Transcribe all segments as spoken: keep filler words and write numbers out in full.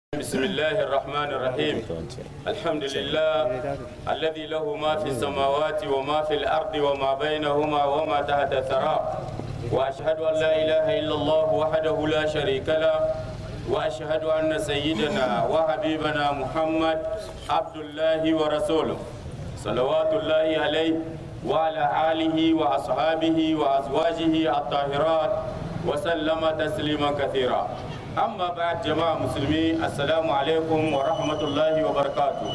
بسم الله الرحمن الرحيم الحمد لله الذي له ما في السماوات وما في الأرض وما بينهما وما تحت الثرى وأشهد أن لا إله إلا الله وحده لا شريك له وأشهد أن سيدنا وحبيبنا محمد عبد الله ورسوله صلوات الله عليه وعلى آله وأصحابه وأزواجه الطاهرات وسلم تسليما كثيرا amma ba jama'a musulmi assalamu alaikum wa rahmatullahi wa barakatu.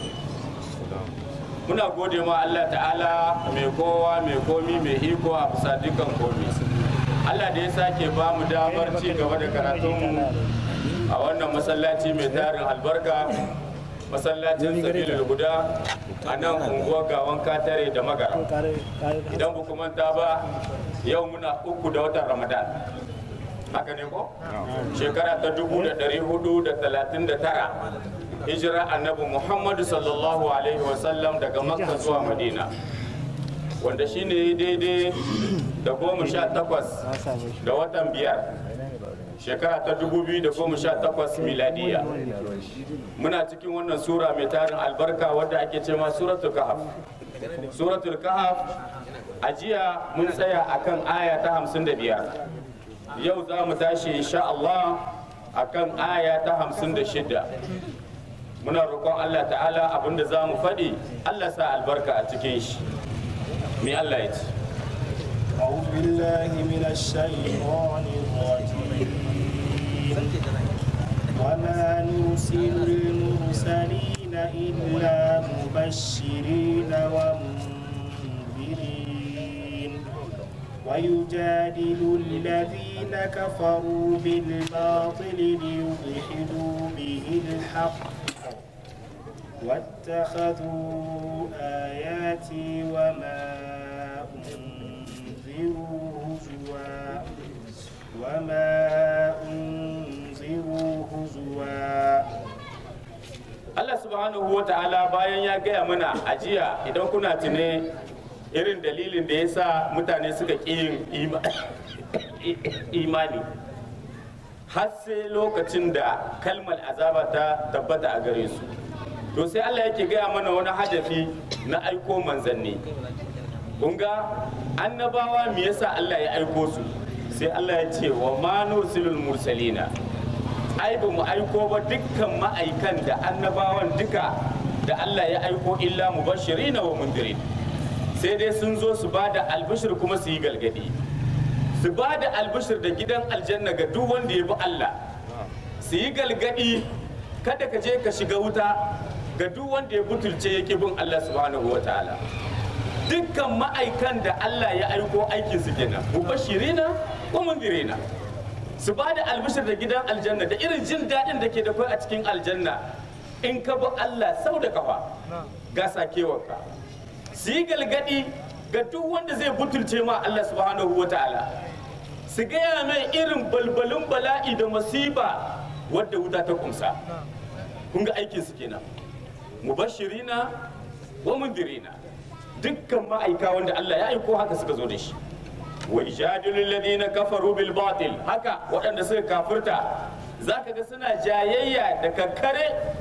Muna gode ma Allah ta'ala mai kowa mai komi mai iko a bisa dukkan komi. Allah da ya sake ba mu damar ci gaba da karatunmu a wannan masallaci mai tarin albarka, masallacin sabilul guda a nan unguwar gawan katare da magara. Idan ba ku manta ba yau muna uku da watan Ramadan. Haka ne ko? Shekara ta dubu da ɗari hudu da talatin da tara hijira annabi Muhammadu sallallahu alaihi wasallam daga Makka zuwa Madina, wanda shine daidai da goma sha takwas da watan biyar shekara ta dubu biyu da goma sha takwas miladiya. Muna cikin wannan sura mai tarin albarka wadda ake ce ma suratul kahf. Suratul kahf a jiya mun tsaya akan aya ta hamsin da biyar. Yau za mu tashi insha Allah akan aya ta hamsin da shida. Muna roƙon Allah ta'ala abinda za mu faɗi Allah sa albarka a cikin shi. Me Allah ya ce? أعوذ بالله من الشيطان الرجيم وما نرسل المرسلين إلا مبشرين ومنذرين ويجادل الذين كفروا بالباطل ليضحدوا به الحق واتخذوا آياتي وما أنذروا هزوا وما أنذروا هزوا. Allah subhanahu wa ta'ala bayan ya gaya mana ajiya idan kuna tune irin dalilin da ya sa mutane suka ƙi yin imani har sai lokacin da kalmar azaba ta tabbata a gare su, to sai Allah yake gaya mana wani hadafi na aiko manzanni. Kunga annabawa me yasa Allah ya aiko su? Sai Allah ya ce wa ma nursilul mursalina, ai ba mu aiko ba dukkan ma'aikan da annabawan duka da Allah ya aiko illa mubashirina wa mundirin, sai dai sun zo su ba da albishir kuma su yi galgadi, su ba da albishir da gidan aljanna ga duk wanda ya bi Allah, su yi galgadi kada ka je ka shiga wuta ga duk wanda ya butulce yake bin Allah subhanahu wa ta'ala. Dukkan ma'aikan da Allah ya aiko aikin su kenan mubashirina wa mundirina, su ba da albishir da gidan aljanna da irin jin daɗin da ke da kai a cikin aljanna in ka bi Allah sau da kafa ga sakewarka, su yi galgadi ga duk wanda zai butulce ma Allah subhanahu wa ta'ala, su gaya mai irin balbalin bala'i da masifa wadda wuta ta kumsa. Kun ga aikin su kenan mubashirina wa mundirina, dukkan ma'aika wanda Allah ya aiko haka suka zo da shi. Wa ijadilul ladina kafaru bil batil, haka waɗanda suka kafirta zaka ga suna jayayya da kakkare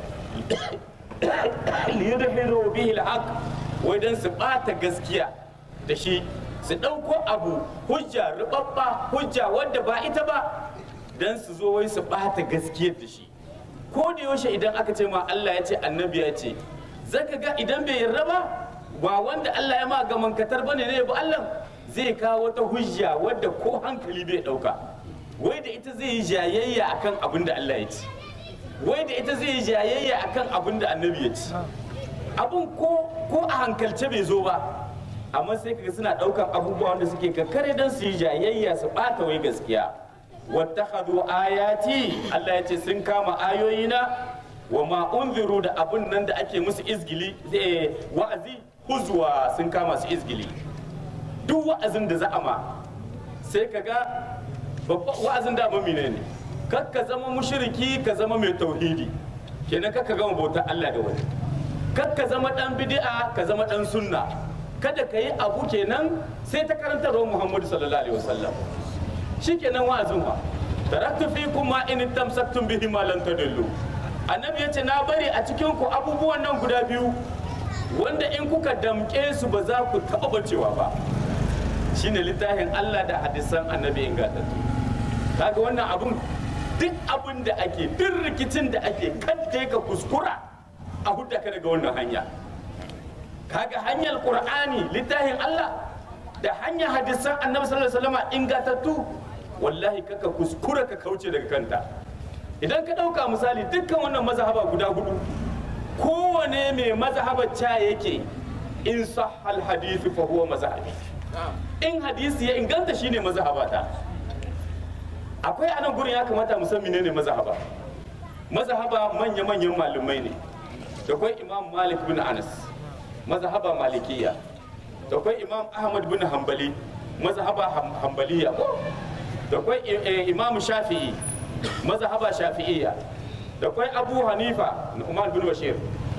liyudhiru bihi al-haq, wai dan su bata gaskiya da shi, su ɗauko abu hujja rubabba hujja wadda ba ita ba dan su zo wai su bata gaskiyar da shi. Ko da yaushe idan aka ce ma Allah ya ce annabi ya ce, zaka ga idan bai yarda ba ba wanda Allah ya ma gaman katar bane ne ba, Allah zai kawo wata hujja wadda ko hankali bai ɗauka, wai da ita zai yi jayayya akan abin da Allah ya ce, wai da ita zai yi jayayya akan abin da annabi ya ce. Abun ko ko a hankalce bai zo ba, amma sai kaga suna daukan abubuwa wanda suke kakkare don su yi jayayya su bata wai gaskiya. Wattakhadhu ayati, Allah ya ce sun kama ayoyina wa ma unziru da abun nan da ake musu izgili zai wa'azi huzwa, sun kama su izgili. Duk wa'azin da za'ama sai kaga babban wa'azin da ba mine ne, kakka zama mushriki ka zama mai tauhidi, kenan kakka gama bautar Allah da wani, kakka zama dan bid'a ka zama dan sunna, kada ka yi abu kenan sai ta karantarwa Muhammadu sallallahu alaihi wasallam. Shikenan wa'azin wa taraktu fikum ma in tamsaktum bihi ma lan tadillu, annabi ya ce na bari a cikin ku abubuwan nan guda biyu wanda in kuka damƙe su ba za ku taɓa bacewa ba shine littafin Allah da hadisan annabi ingantattu kaga wannan abun duk abin da ake duk rikicin da ake kadda ka kuskura a hudda ka daga wannan hanya kaga hanyar qur'ani littafin Allah da hanyar hadisan annabi sallallahu alaihi wasallam ingantattu wallahi kaka kuskura ka kauce daga kanta idan ka dauka misali dukkan wannan mazhaba guda hudu kowane mai mazhabar ca yake in sahal hadisi fa huwa mazhabi in hadisi ya inganta shine mazhabata akwai anan gurin ya kamata mu san menene mazhaba mazhaba manya manyan malumai ne da kai imam malik bin anas mazhaba malikiya da kai imam ahmad bin hanbali mazhaba hanbaliya ko da kai imam shafi'i mazhaba shafi'iyya da kai abu hanifa umar bin bashir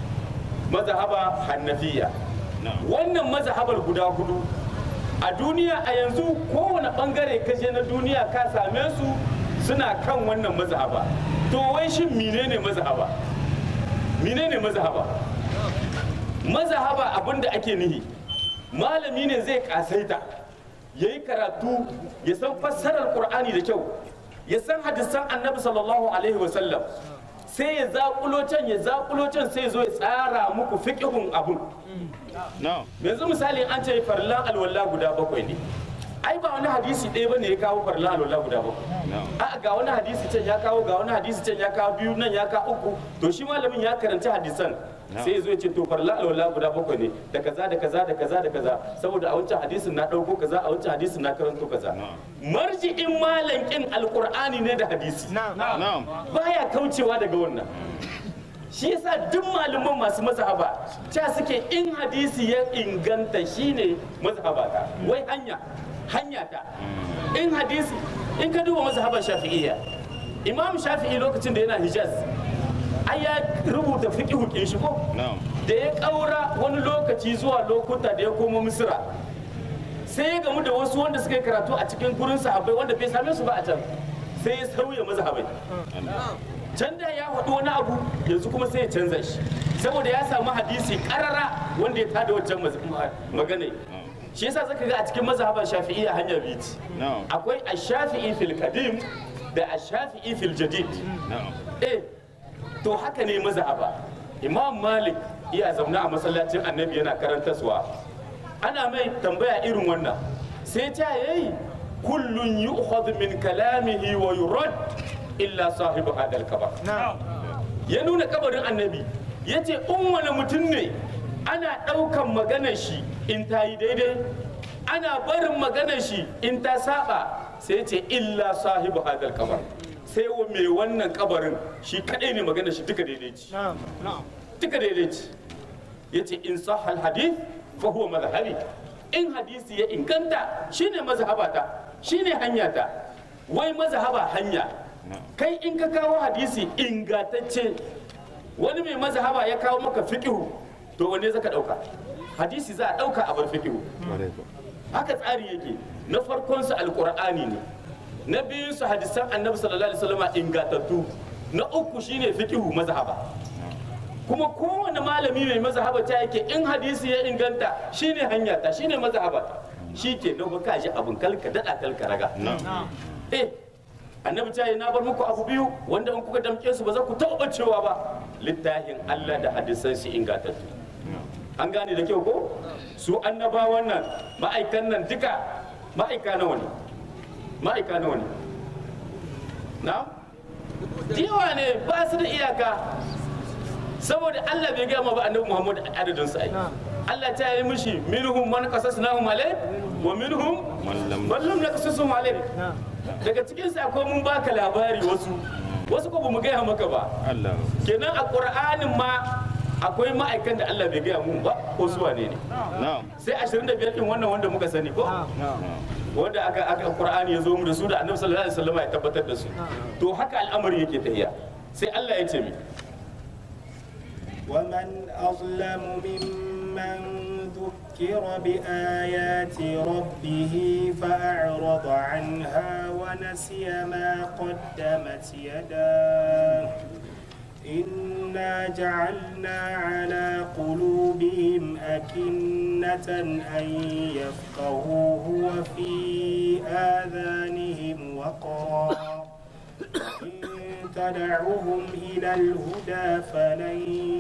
mazhaba hanafiya wannan mazhabar guda hudu a duniya a yanzu kowane bangare kaje na duniya ka same su suna kan wannan mazhaba to wai shin menene mazhaba menene mazhaba mazhaba abinda ake nihi malami ne zai kasaita yayi karatu ya san fassarar qur'ani da kyau ya san hadisan annabi sallallahu alaihi wasallam sai ya zakulo can ya zakulo can sai zo ya tsara muku fiqhun abun yanzu misali an ce farlan alwala guda bakwai ne ai ba wani hadisi ɗaya bane ya kawo farlan alwala guda bakwai a ga wani hadisi can ya kawo ga wani hadisi can ya kawo biyu nan ya kawo uku to shi malamin ya karanci hadisan sai ya zo ya ce to farlan alwala guda bakwai ne da kaza da kaza da kaza da kaza saboda a wancan hadisin na ɗauko kaza a wancan hadisin na karanto kaza marji'in malankin alqur'ani ne da hadisi baya kaucewa daga wannan shi yasa duk malaman masu mazhaba ta suke in hadisi ya inganta shine mazhaba ta wai hanya hanya ta in hadisi in ka duba mazhaban shafi'iyya imam shafi'i lokacin da yana hijaz ai ya rubuta fiqhu kin shi ko da ya kaura wani lokaci zuwa lokuta da ya koma misra sai ya gamu da wasu wanda suka yi karatu a cikin gurin sahabbai wanda bai same su ba a can sai ya sauya mazhabai can da ya faɗi wani abu yanzu kuma sai ya canza shi saboda ya samu hadisi karara wanda ya tada wancan magana shi yasa zaka ga a cikin mazhaban shafi'i a hanya biyu akwai ash-shafi'i fil qadim da ash-shafi'i fil jadid eh to haka ne mazhaba imam malik iya zauna a masallacin annabi yana karantaswa ana mai tambaya irin wannan sai ta yayi kullun yu'khadhu min kalamihi wa yurad illa sahibu hadal kabar ya nuna kabarin annabi ya ce in wani mutum ne ana ɗaukan maganar shi in ta yi daidai ana barin maganar shi in ta saba sai ce illa sahibu hadal kabar sai wa mai wannan kabarin shi kadai ne maganar shi duka daidai ce duka daidai ce ya ce in sahal hadith fa huwa mazhabi in hadisi ya inganta shine mazhabata shine hanyata wai mazhaba hanya kai in ka kawo hadisi ingantacce wani mai mazhaba ya kawo maka fiqhu to wanne zaka dauka hadisi za a dauka a bar fiqhu haka tsari yake na farkon su alqur'ani ne na biyun su hadisan annabi sallallahu alaihi wasallam ingantattu na uku shine fiqhu mazhaba kuma kowane malami mai mazhaba ta yake in hadisi ya inganta shine hanya ta shine mazhaba shike na ka ji abun kalka dada kalka raga eh annabi ta yi na bar muku abu biyu wanda in kuka damke su ba za ku taɓa cewa ba littafin Allah da hadisan shi ingantattu an gane da kyau ko su annabawan nan ma'aikan nan duka ma'aika nawa ne ma'aika nawa ne na yawa ne ba su da iyaka saboda Allah bai gaya ma ba annabi Muhammad adadin su ai Allah ta yi mishi minhum man qasasnahum alayk wa minhum man lam naqsusum alayk daga cikin sa akwai mun baka labari wasu wasu ko bamu gaya maka ba kenan a Qur'anin ma akwai ma'aikan da Allah bai gaya mun ba ko su wane ne sai ashirin da biyar din wannan wanda muka sani ko wanda aka aka Qur'ani ya zo mu da su da Annabi sallallahu alaihi wasallam ya tabbatar da su to haka al'amari yake tafiya sai Allah ya ce mi ومن أظلم ممن ذكر بآيات ربه فأعرض عنها ونسي ما قدمت يداه إنا جعلنا على قلوبهم أكنة أن يفقهوه وفي آذانهم وقرا إن تدعوهم إلى الهدى فلن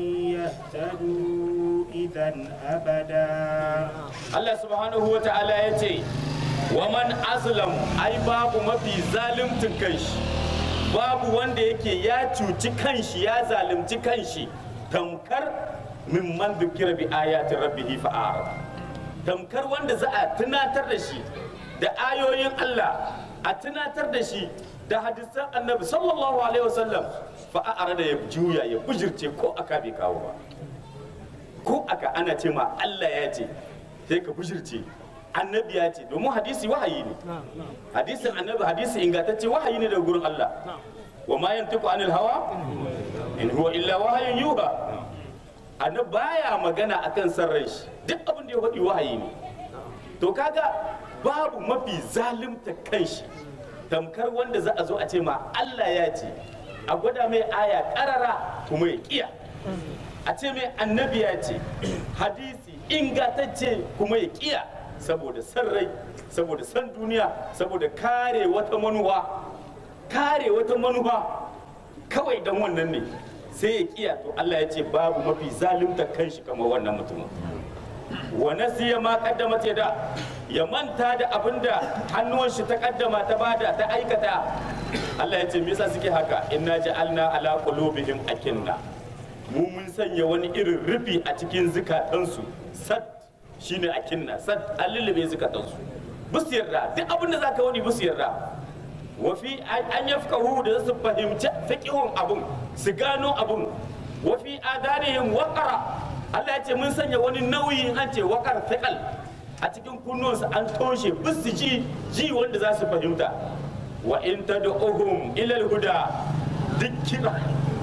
يهتدوا إذا أبدا. Allah subhanahu wa ta'ala ya ce wa man azlam ai babu mafi zalimtin kanshi, babu wanda yake ya cuci kanshi ya zalunci kanshi tamkar mimman dukira bi ayati rabbihi fa'ara, tamkar wanda za a tunatar da shi da ayoyin Allah, a tunatar da shi da hadisan annabi sallallahu alaihi wasallam fa'ara da ya juya ya bujirce ko aka bai kawo ba, ko aka ana ce ma Allah ya ce sai ka bujirce, annabi ya ce, domin hadisi wahayi ne, hadisin annabi hadisi ingantacce wahayi ne daga gurin Allah. Wa ma yantiqu anil hawa in huwa illa wahayun yuha. Annabi baya magana akan san rai shi, duk abin da ya faɗi wahayi ne. To kaga babu mafi zalimta kanshi tamkar wanda za a zo a ce ma Allah ya ce, a gwada mai aya karara kuma ya kiya, a ce mai annabi ya ce hadisi ingantacce kuma ya kiya, saboda san rai, saboda san duniya, saboda kare wata manuwa, kare wata manuwa kawai dan wannan ne sai ya kiya. To Allah ya ce babu mafi zalunta kanshi kamar wannan mutumin. Wa nasiya ma qaddamat yada, ya manta da abinda hannuwan shi ta kaddama ta bada ta aikata. Allah ya ce me yasa suke haka? Inna ja'alna ala qulubihim akinna, mu mun sanya wani irin rufi a cikin zukatansu. Sad shine akinna, sad alilbe zukatansu, bus yarda duk abinda zaka wani bus yarda. Wafi an yafkahu da su fahimci fiqhun abun, su gano abun. Wafi adanihim waqara, Allah ya ce mun sanya wani nauyi an ce waqar thiqal a cikin kunnuwansu an toshe bisu ji ji wanda za su fahimta. Wa in tad'uhum ila al-huda, duk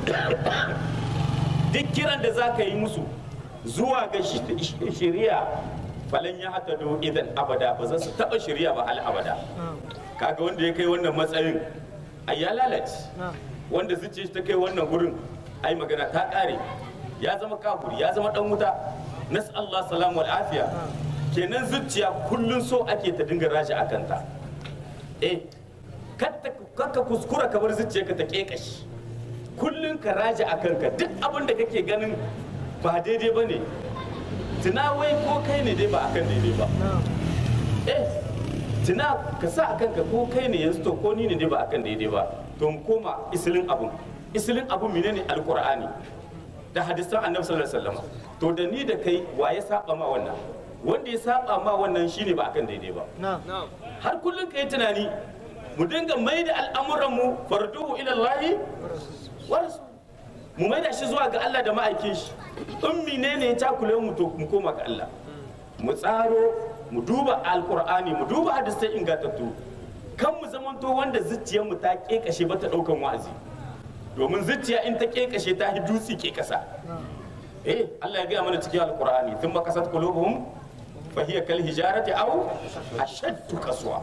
kiran da zaka yi musu zuwa ga shari'a falan ya hatadu idan abada, ba za su taba shari'a ba al abada. Kaga wanda ya kai wannan matsayin ai ya lalace, wanda zuciya shi ta kai wannan gurin ai magana ta kare, ya zama kafiri, ya zama dan wuta. Nas Allah salamu wal afiya. Kenan zuciya kullun so ake ta dinga raji akan ta. Eh kakka kuskura ka bar zuciyarka ta kekashi, kullun ka raji akan ka, duk abin da kake ganin ba daidai bane tuna wai ko kai ne dai ba akan daidai ba. Eh tuna ka sa akan ka ko kai ne yanzu to ko ni ne dai ba akan daidai ba, to mu koma isilin abun. Isilin abun menene? Alqur'ani da hadisan annabi sallallahu alaihi wasallam. To da ni da kai wa ya saba ma wannan? Wanda ya saba ma wannan shine ba akan daidai ba. Har kullun kai tunani mu dinga mai da al'amuran mu farduhu ila Allah wa rasul, mu mai da shi zuwa ga Allah da ma'aikin shi. In menene ya takule mu to mu koma ga Allah, mu tsaro, mu duba alkur'ani, mu duba hadisai ingantattu, kan mu zamanto wanda zuciyarmu ta kekashe ba ta daukan wa'azi, domin zuciya in ta kekashe ta hi dutse ke kasa. Eh Allah ya gaya mana cikin alkur'ani, thumma qasat qulubuhum fa hiya kal hijarati aw ashaddu qaswa.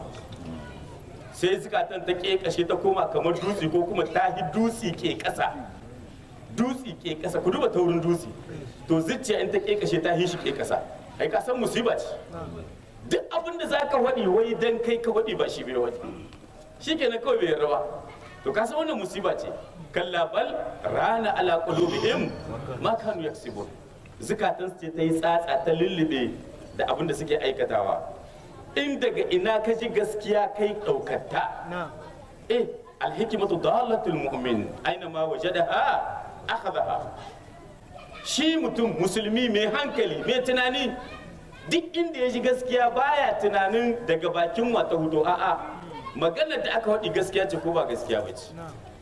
Sai zukatan ta kekashe ta koma kamar dutse ko kuma ta hi dutse ke kasa. Dutse ke kasa, ku duba taurin dutse. To zuciya in ta kekashe ta hi shi ke kasa. Ai ka san musiba ce. Duk abin da zaka waɗi wai dan kai ka waɗi ba shi bai waɗi, shikenan kawai bai yarda ba. To ka san wannan musiba ce. Kalla bal rana ala qulubihim ma kanu yaksibun, zukatan su ce ta yi tsatsa ta lullube da abin da suke aikatawa. In daga ina ka ji gaskiya kai ɗaukata. Eh alhikmatu dalatul mu'min aina ma wajadaha akhadha. Shi mutum musulmi mai hankali mai tunani duk inda ya ji gaskiya baya tunanin daga bakin wata hudu, a'a maganar da aka faɗi gaskiya ce ko ba gaskiya ba ce.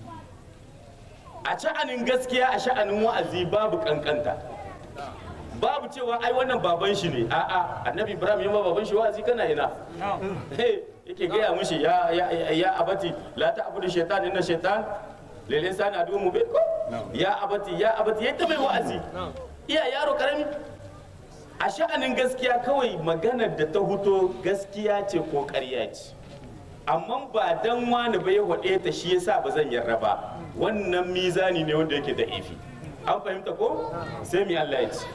A sha'anin gaskiya, a sha'anin wa'azi babu kankanta, babu cewa ai wannan baban shi ne, a'a annabi Ibrahim ya ma baban shi wa'azi kana ina yake gaya mushi ya ya ya abati la ta'budu shaytan inna shaytan lil insani aduwwun mubin. Ya abati ya abati yayi ta mai wa'azi, iya yaro karami. A sha'anin gaskiya kawai maganar da ta huto gaskiya ce ko ƙarya ce, amma ba dan wani ba ya hode ta shi yasa ba zan yarda ba wannan mizani ne wanda yake da ifi an fahimta ko sai mi Allah ya ce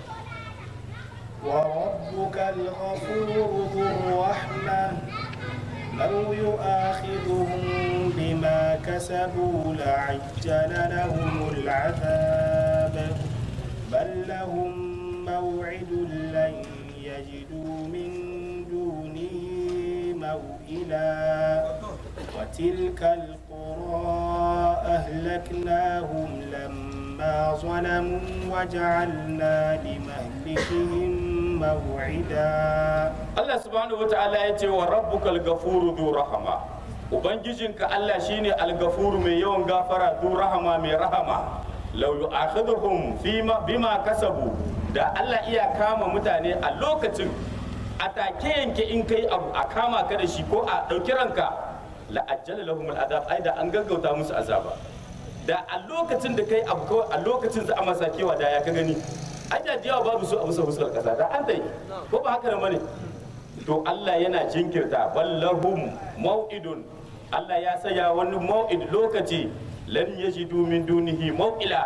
وربك الغفور ذو الرحمة لو يؤاخذهم بما كسبوا لعجل لهم العذاب بل لهم موعد لن يجدوا من دونه موئلا وتلك القرى أهلكناهم لما ظلموا وجعلنا لمهلكهم موعدا Allah subhanahu wataala ya ce wa rabbukal ghafuru dhu rahama ubangijinka Allah shine al-ghafuru mai yawan gafara dhu rahama mai rahama law yu'akhidhuhum fima bima kasabu da Allah iya kama mutane a lokacin a take yanke in kai abu a kama ka da shi ko a ɗauki ranka la ajjala lahum al'adab ai da an gaggauta musu azaba da a lokacin da kai abu kawai a lokacin za a masa kewa da ya ka gani ai da jiyawa babu su a musa fuskar kasa da an dai ko ba haka nan bane to Allah yana jinkirta ballahum mau'idun Allah ya saya wani mau'id lokaci lan yajidu min dunihi mau'ila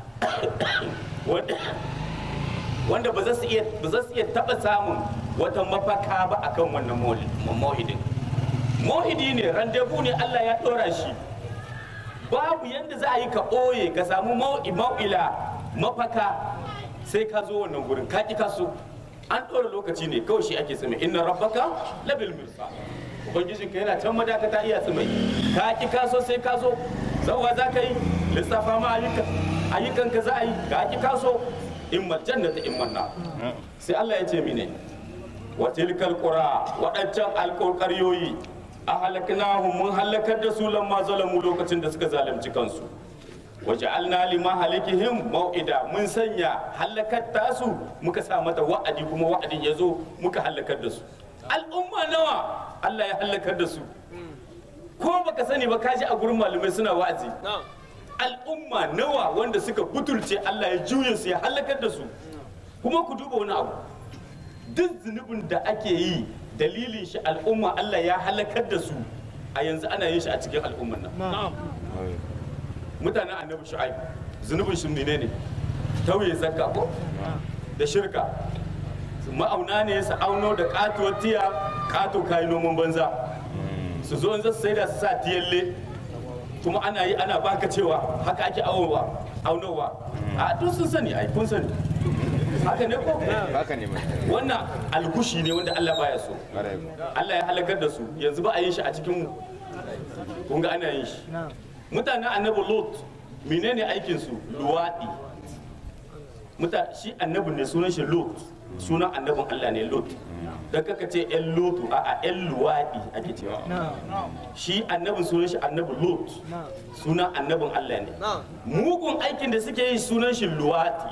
wanda ba za su iya ba za su iya taba samun wata mafaka ba akan wannan mau'idin mau'idi ne randevu ne Allah ya dora shi babu yanda za a yi ka ɓoye ka samu mau'ila mafaka sai ka zo wannan gurin ka ki ka so an ɗora lokaci ne kawai shi ake tsime inna rabbaka labil mirsa ubangijin ka yana can madakata iya tsime ka ki ka so sai ka zo zawwa za ka yi lissafa ma ayyukan ayyukan ka za a yi ka ki ka so in jannata in manna sai Allah ya ce mine wa tilkal qura waɗancan alƙaryoyi a halaknahum mun halakar da su lamma zalamu lokacin da suka zalunci kansu waja'alna lima halikihim mau'ida mun sanya halakar tasu muka sa mata wa'adi kuma wa'adin ya zo muka halakar da su al'umma nawa Allah ya halakar da su ko baka sani ba kaji a gurin malamai suna wa'azi al'umma nawa wanda suka butulce Allah ya juye su ya halakar da su kuma ku duba wani abu duk zunubin da ake yi dalilin shi al'umma Allah ya halakar da su a yanzu ana yin shi a cikin al'umman nan mutanen annabi shu'aib zunubin shi ne ne tauye zakka ko da shirka ma'auna ne su auno da katuwar tiya kato kayi noman banza su zo za su sai da su sa tiyalle kuma ana yi ana baka cewa haka ake aunowa aunowa a duk sun sani ai kun sani haka ne ko haka ne mai wannan alkushi ne wanda Allah baya so Allah ya halakar da su yanzu ba a yin shi a cikin mu kun ga ana yin shi mutanen annabi lot menene aikin su luwadi muta shi annabi ne sunan shi lot sunan annabin Allah ne lot da kaka ce yan lotu a a yan luwadi ake cewa shi annabin sunan shi annabi lot sunan annabin Allah ne mugun aikin da suke yi sunan shi luwadi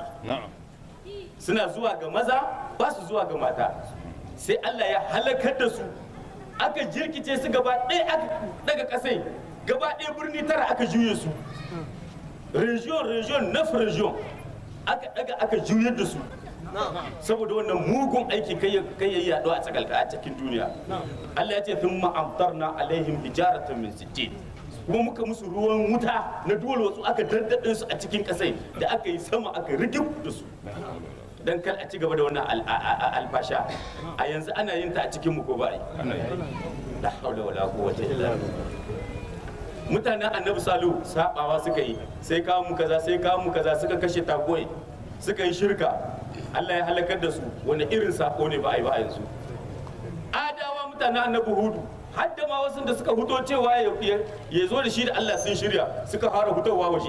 suna zuwa ga maza ba su zuwa ga mata sai Allah ya halakar da su aka jirkice su gaba ɗaya aka daga ƙasai gaba ɗaya birni tara aka juye su region region naf region aka daga aka juyar da su saboda wannan mugun aiki kai yayi yaɗo a tsakalka a cikin duniya Allah ya ce thumma amtarna alaihim hijaratan min sijjin kuma muka musu ruwan wuta na dole wasu aka daddaɗe su a cikin ƙasai da aka yi sama aka rigib da su dan kar a ci gaba da wannan alfasha a yanzu ana yin ta a cikin mu ko ba la haula wala quwwata illa billah mutanen annabi salu sabawa suka yi sai kawo mu kaza sai kawo mu kaza suka kashe tagoyi suka yi shirka Allah ya halakar da su wani irin sako ne ba a yi ba a yanzu adawa mutanen annabi hudu hadda ma wasu da suka huto cewa ya zo da shi da Allah sun shirya suka fara hutowa waje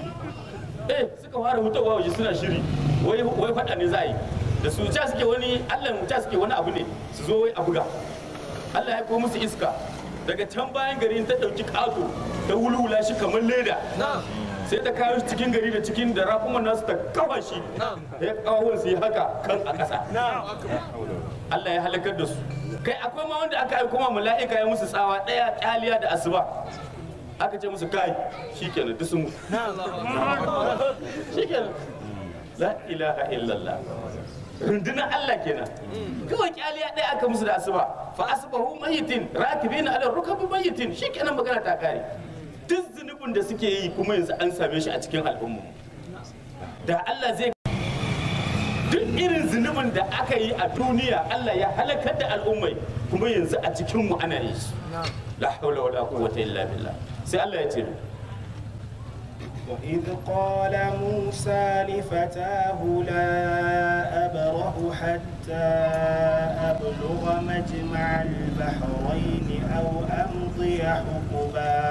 eh suka fara hutowa waje suna shiri wai wai fada ne za a yi da su ca suke wani Allah mu ca suke wani abu ne su zo wai a buga Allah ya ko musu iska daga can bayan gari ta dauki kato ta wulwula shi kamar leda sai ta kawo shi cikin gari da cikin da rakuman nasu ta kafa shi ya kawo su yi haka kan a ƙasa Allah ya halakar da su kai akwai ma wanda aka aiko ma mala'ika ya musu tsawa ɗaya ƙyaliya da asuba aka ce musu kai shikenan duk sun mutu shikenan la ilaha illallah rundunar Allah kenan kawai kyaliya ɗaya aka musu da asuba fa asbahu mayitin rakibina ala rukabi mayitin shikenan magana ta kare duk zunubin da suke yi kuma yanzu an same shi a cikin al'umma da Allah zai duk irin zunubin da aka yi a duniya Allah ya halakar da al'ummai kuma yanzu a cikin mu ana yi la hawla wala quwwata illa billah sai Allah ya ce وإذ قال موسى لفتاه لا أبرح حتى أبلغ مجمع البحرين أو أمضي حقبا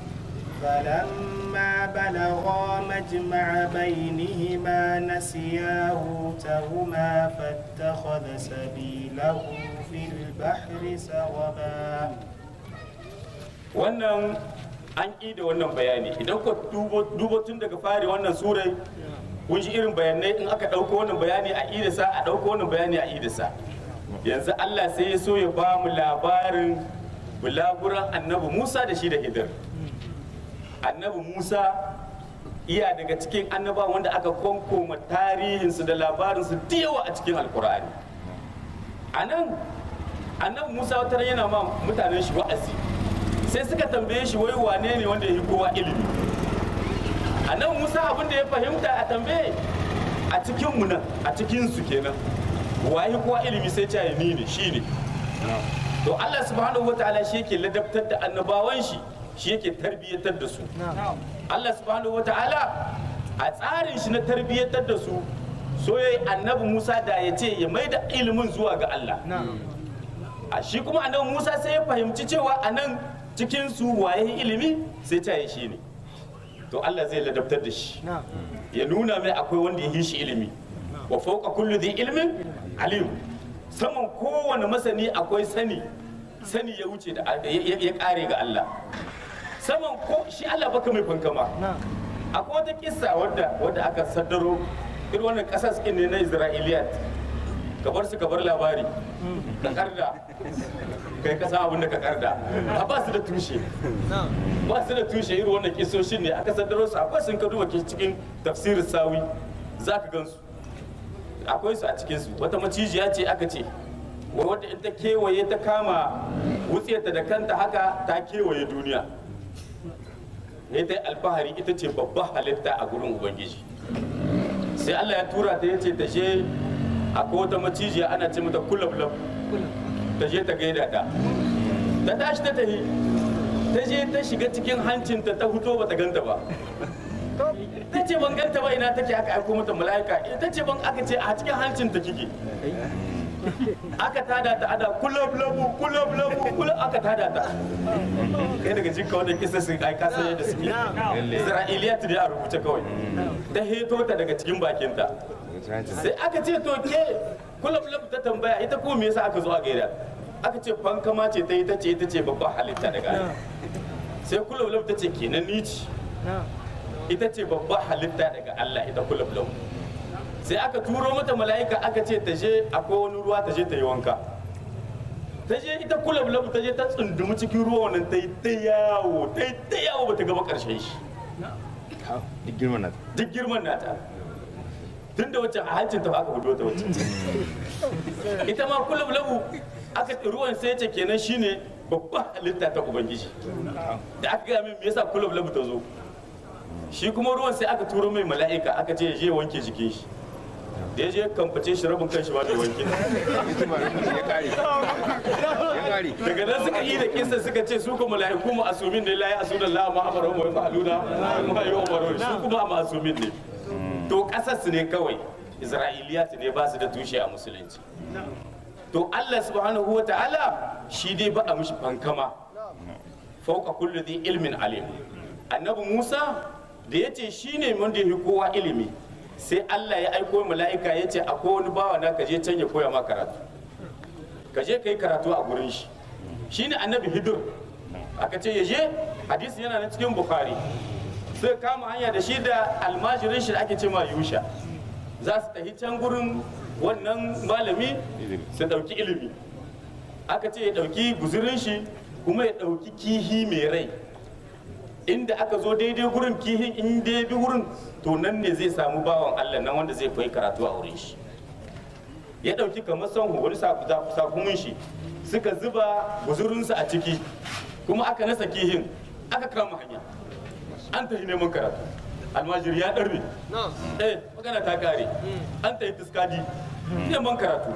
فلما بلغا مجمع بينهما نسيا حوتهما فاتخذ سبيله في البحر سربا. wannan an ƙi da wannan bayani idan ku dubo tun daga fari wannan surai kun ji irin bayanai in aka ɗauko wannan bayani a idasa a ɗauko wannan bayani a idasa yanzu Allah sai ya so ya ba mu labarin bulaguran annabi Musa da shi da Hidir annabi Musa iya daga cikin annaba wanda aka konkoma tarihinsu da labarinsu da yawa a cikin alkur'ani a nan annabi Musa wata yana ma mutanen shi wa'azi sai suka tambaye shi wai wane ne wanda ya yi kowa ilimi a nan Musa abin da ya fahimta a tambaye a cikin mu nan a cikin su kenan waye kowa ilimi sai ce ni ne shi ne to Allah subhanahu wataala shi yake ladabtar da annabawan shi shi yake tarbiyyatar da su Allah subhanahu wataala a tsarin shi na tarbiyyatar da su so yayi annabi Musa da ya ce ya maida ilimin zuwa ga Allah a shi kuma annabi Musa sai ya fahimci cewa anan cikin su waye ilimi sai ta yi shi ne to Allah zai ladabtar da shi ya nuna mai akwai wanda ya yi shi ilimi wa fawqa kulli dhi ilmin alim saman kowane masani akwai sani sani ya wuce da ya kare ga Allah saman ko shi Allah baka mai fankama akwai wata kissa wadda wadda aka saddaro irin wannan kasas ne na Isra'iliyat ka bar su ka bar labari ka karda kai ka san abin da ka karda a ba su da tushe ba su da tushe irin wannan kisoshin ne aka saddaro su akwai sun ka duba cikin tafsirin sawi za ka gan su akwai su a cikin su wata macijiya ce aka ce wai wadda in ta kewaye ta kama wutsiyarta da kanta haka ta kewaye duniya ne ta alfahari ita ce babban halitta a gurin ubangiji sai Allah ya tura ta yace ta je akwai wata macijiya ana ce mata kulablab ta je ta gaida ta ta tashi ta tafi ta je ta shiga cikin hancinta ta fito bata ganta ba ta ce ban ganta ba ina take aka aiko mata mala'ika ta ce ban aka ce a cikin hancinta kike aka tada ta ada kulablabu kulablabu kula aka tada ta kai daga cikin kawai kisa sun ai kasa yadda suke Isra'iliyat ne a rubuce kawai ta heto ta daga cikin bakinta sai aka ce to ke kulablabu ta tambaya ita ko me yasa aka zo a gaida aka ce fankama ce ta yi ta ce ita ce babban halitta daga Allah sai kulablabu ta ce kenan ni ce ita ce babban halitta daga Allah ita kulablabu sai aka turo mata mala'ika aka ce ta je akwai wani ruwa ta je ta yi wanka ta je ita kulablabu ta je ta tsundumi cikin ruwa wannan ta yi ta yawo ta yi ta yawo ba ta gaba karshen shi duk girman nata duk girman nata tun da wacce a hancin ta aka fito ta wacce ita ma kulablabu aka ruwan sai ce kenan shine babban halitta ta ubangiji da aka gaya min me yasa kulablabu ta zo shi kuma ruwan sai aka turo mai mala'ika aka ce ya je wanke jikin shi da ya je kamface shi rabin kan shi ma bai wanke ya kare ya kare daga nan suka yi da kisa suka ce su kuma mala'iku mu asumin ne la ya asu da la ma amara wa fa'aluna ma yi umaru su kuma ma asumin ne to kasar su ne kawai isra'iliyat ne ba su da tushe a musulunci to Allah subhanahu wa ta'ala shi dai ba a mishi fankama fauka kullu dhi ilmin alim annabi Musa da ya ce shi ne wanda ya fi kowa ilimi sai Allah ya aiko mala'ika ya ce akwai wani bawa na kaje can ya koya ma karatu kaje ka yi karatu a gurin shi shi ne annabi Hidir aka ce ya je hadisi yana na cikin Bukhari sai kama hanya da shi da almajirin shi da ake ce ma Yusha za su tafi can gurin wannan malami su ɗauki ilimi aka ce ya ɗauki guzurin shi kuma ya ɗauki kihi mai rai inda aka zo daidai gurin kihin in daidai wurin to nan ne zai samu bawan Allah nan wanda zai koyi karatu a wurin shi ya dauki kamar sanhu wani sakumin shi suka zuba guzurinsu a ciki kuma aka nasa kihin aka kama hanya an tafi neman karatu almajiri ya ɗarbe eh magana ta kare an tafi tuskadi neman karatu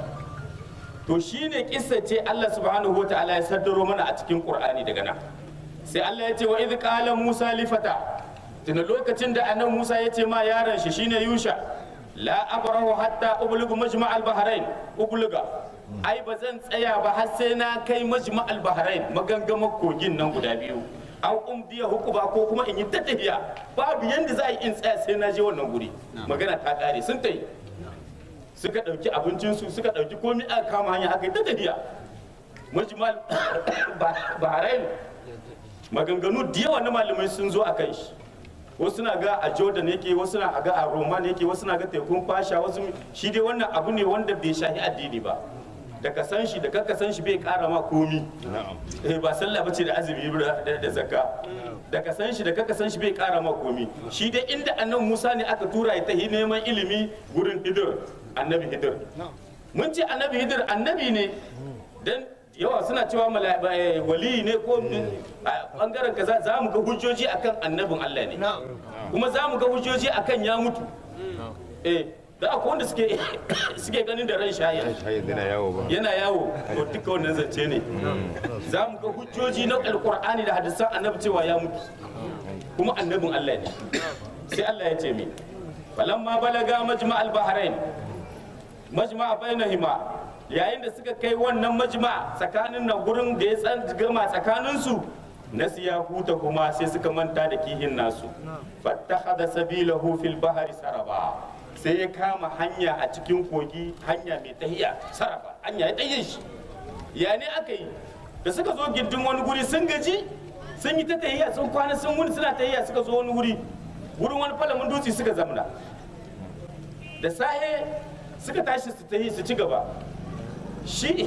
to shine kissa ce Allah subhanahu wa ta'ala ya saddaro mana a cikin Qur'ani daga nan sai Allah ya ce wa idh qala Musa li fata tuna lokacin da annabi Musa ya ce ma yaron shi shine Yusha la abrahu hatta ublugu majma' al-bahrain ubluga ai ba zan tsaya ba har sai na kai majma' al-bahrain magangamar kogin nan guda biyu an umdiya hukuba ko kuma in yi ta tafiya babu yanda za a yi in tsaya sai na je wannan guri magana ta kare sun tai suka dauki abincinsu suka dauki komai aka kama hanya aka yi ta tafiya majma' al-bahrain maganganu da yawa na malamai sun zo a kan shi wasu na ga a jordan yake wasu na ga a roman yake wasu na ga tekun fasha wasu shi dai wannan abu ne wanda bai shahi addini ba da ka san shi da ka san shi bai kara ma komi eh ba sallah bace da azumi da zakka da ka san shi da ka san shi bai kara ma komi shi dai inda annabi Musa ne aka tura ya tahi neman ilimi gurin Hidir annabi Hidir mun ce annabi Hidir annabi ne dan yawa suna cewa wali ne ko bangaren kaza za mu ga hujjoji akan annabin Allah ne kuma za mu ga hujjoji akan ya mutu eh da akwai wanda suke suke ganin da ran shayar yana yawo ba yana yawo to duka wannan zance ne za mu ga hujjoji na alqur'ani da hadisan annabi cewa ya mutu kuma annabin Allah ne sai Allah ya ce mi falamma balaga majma'al bahrain majma'a bainahuma yayin da suka kai wannan majma tsakanin nan gurin da ya gama tsakaninsu na siya huta kuma sai suka manta da kihin nasu fattakhadha sabilahu fil bahri saraba sai ya kama hanya a cikin kogi hanya mai tahiya saraba hanya ya tahiye shi ya ne aka yi da suka zo gindin wani guri sun gaji sun yi ta tahiya sun kwana sun wuni suna tahiya suka zo wani wuri wurin wani falamin dutse suka zamna da sahe suka tashi su tahi su ci gaba shi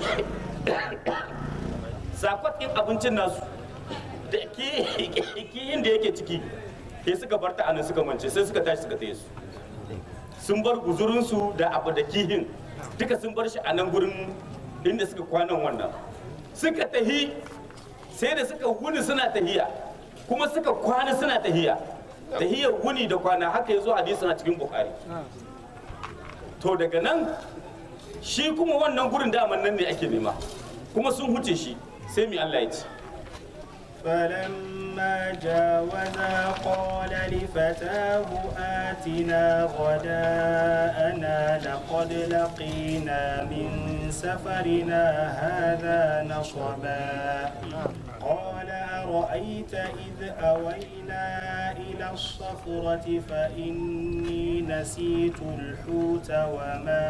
sakwatin abincin nasu da kiyin da yake ciki ke suka bar ta anan suka mance sai suka tashi suka tsaye su sun bar guzurinsu da abu da kihin duka sun bar shi a nan gurin inda suka kwanan wannan suka tahi sai da suka wuni suna tahiya kuma suka kwana suna tahiya tahiyar wuni da kwana haka ya zo hadisin a cikin bukhari to daga nan shi kuma wannan gurin daman nan ne ake nema kuma sun huce shi sai mai Allah ya ce فلما جاوزا قال لفتاه آتنا غداءنا لقد لقينا من سفرنا هذا نصبا قال أرأيت إذ أوينا إلى الصخرة فإني نسيت الحوت وما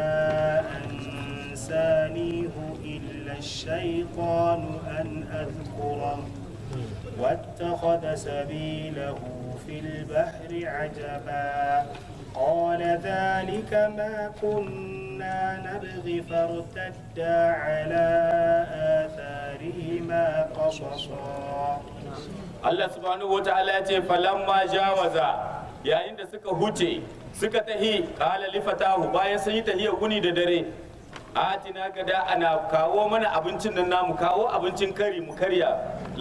أنسانيه إلا الشيطان أن أذكره واتخذ سبيله في البحر عجبا قال ذلك ما كنا نبغي فارتدا على آثارهما قصصا Allah subhanahu wa ta'ala ya ce falamma jawaza yayin da suka huce suka tahi qala li fatahu bayan sun yi tahiya guni da dare atina gada ana kawo mana abincin nan namu kawo abincin kari mu karya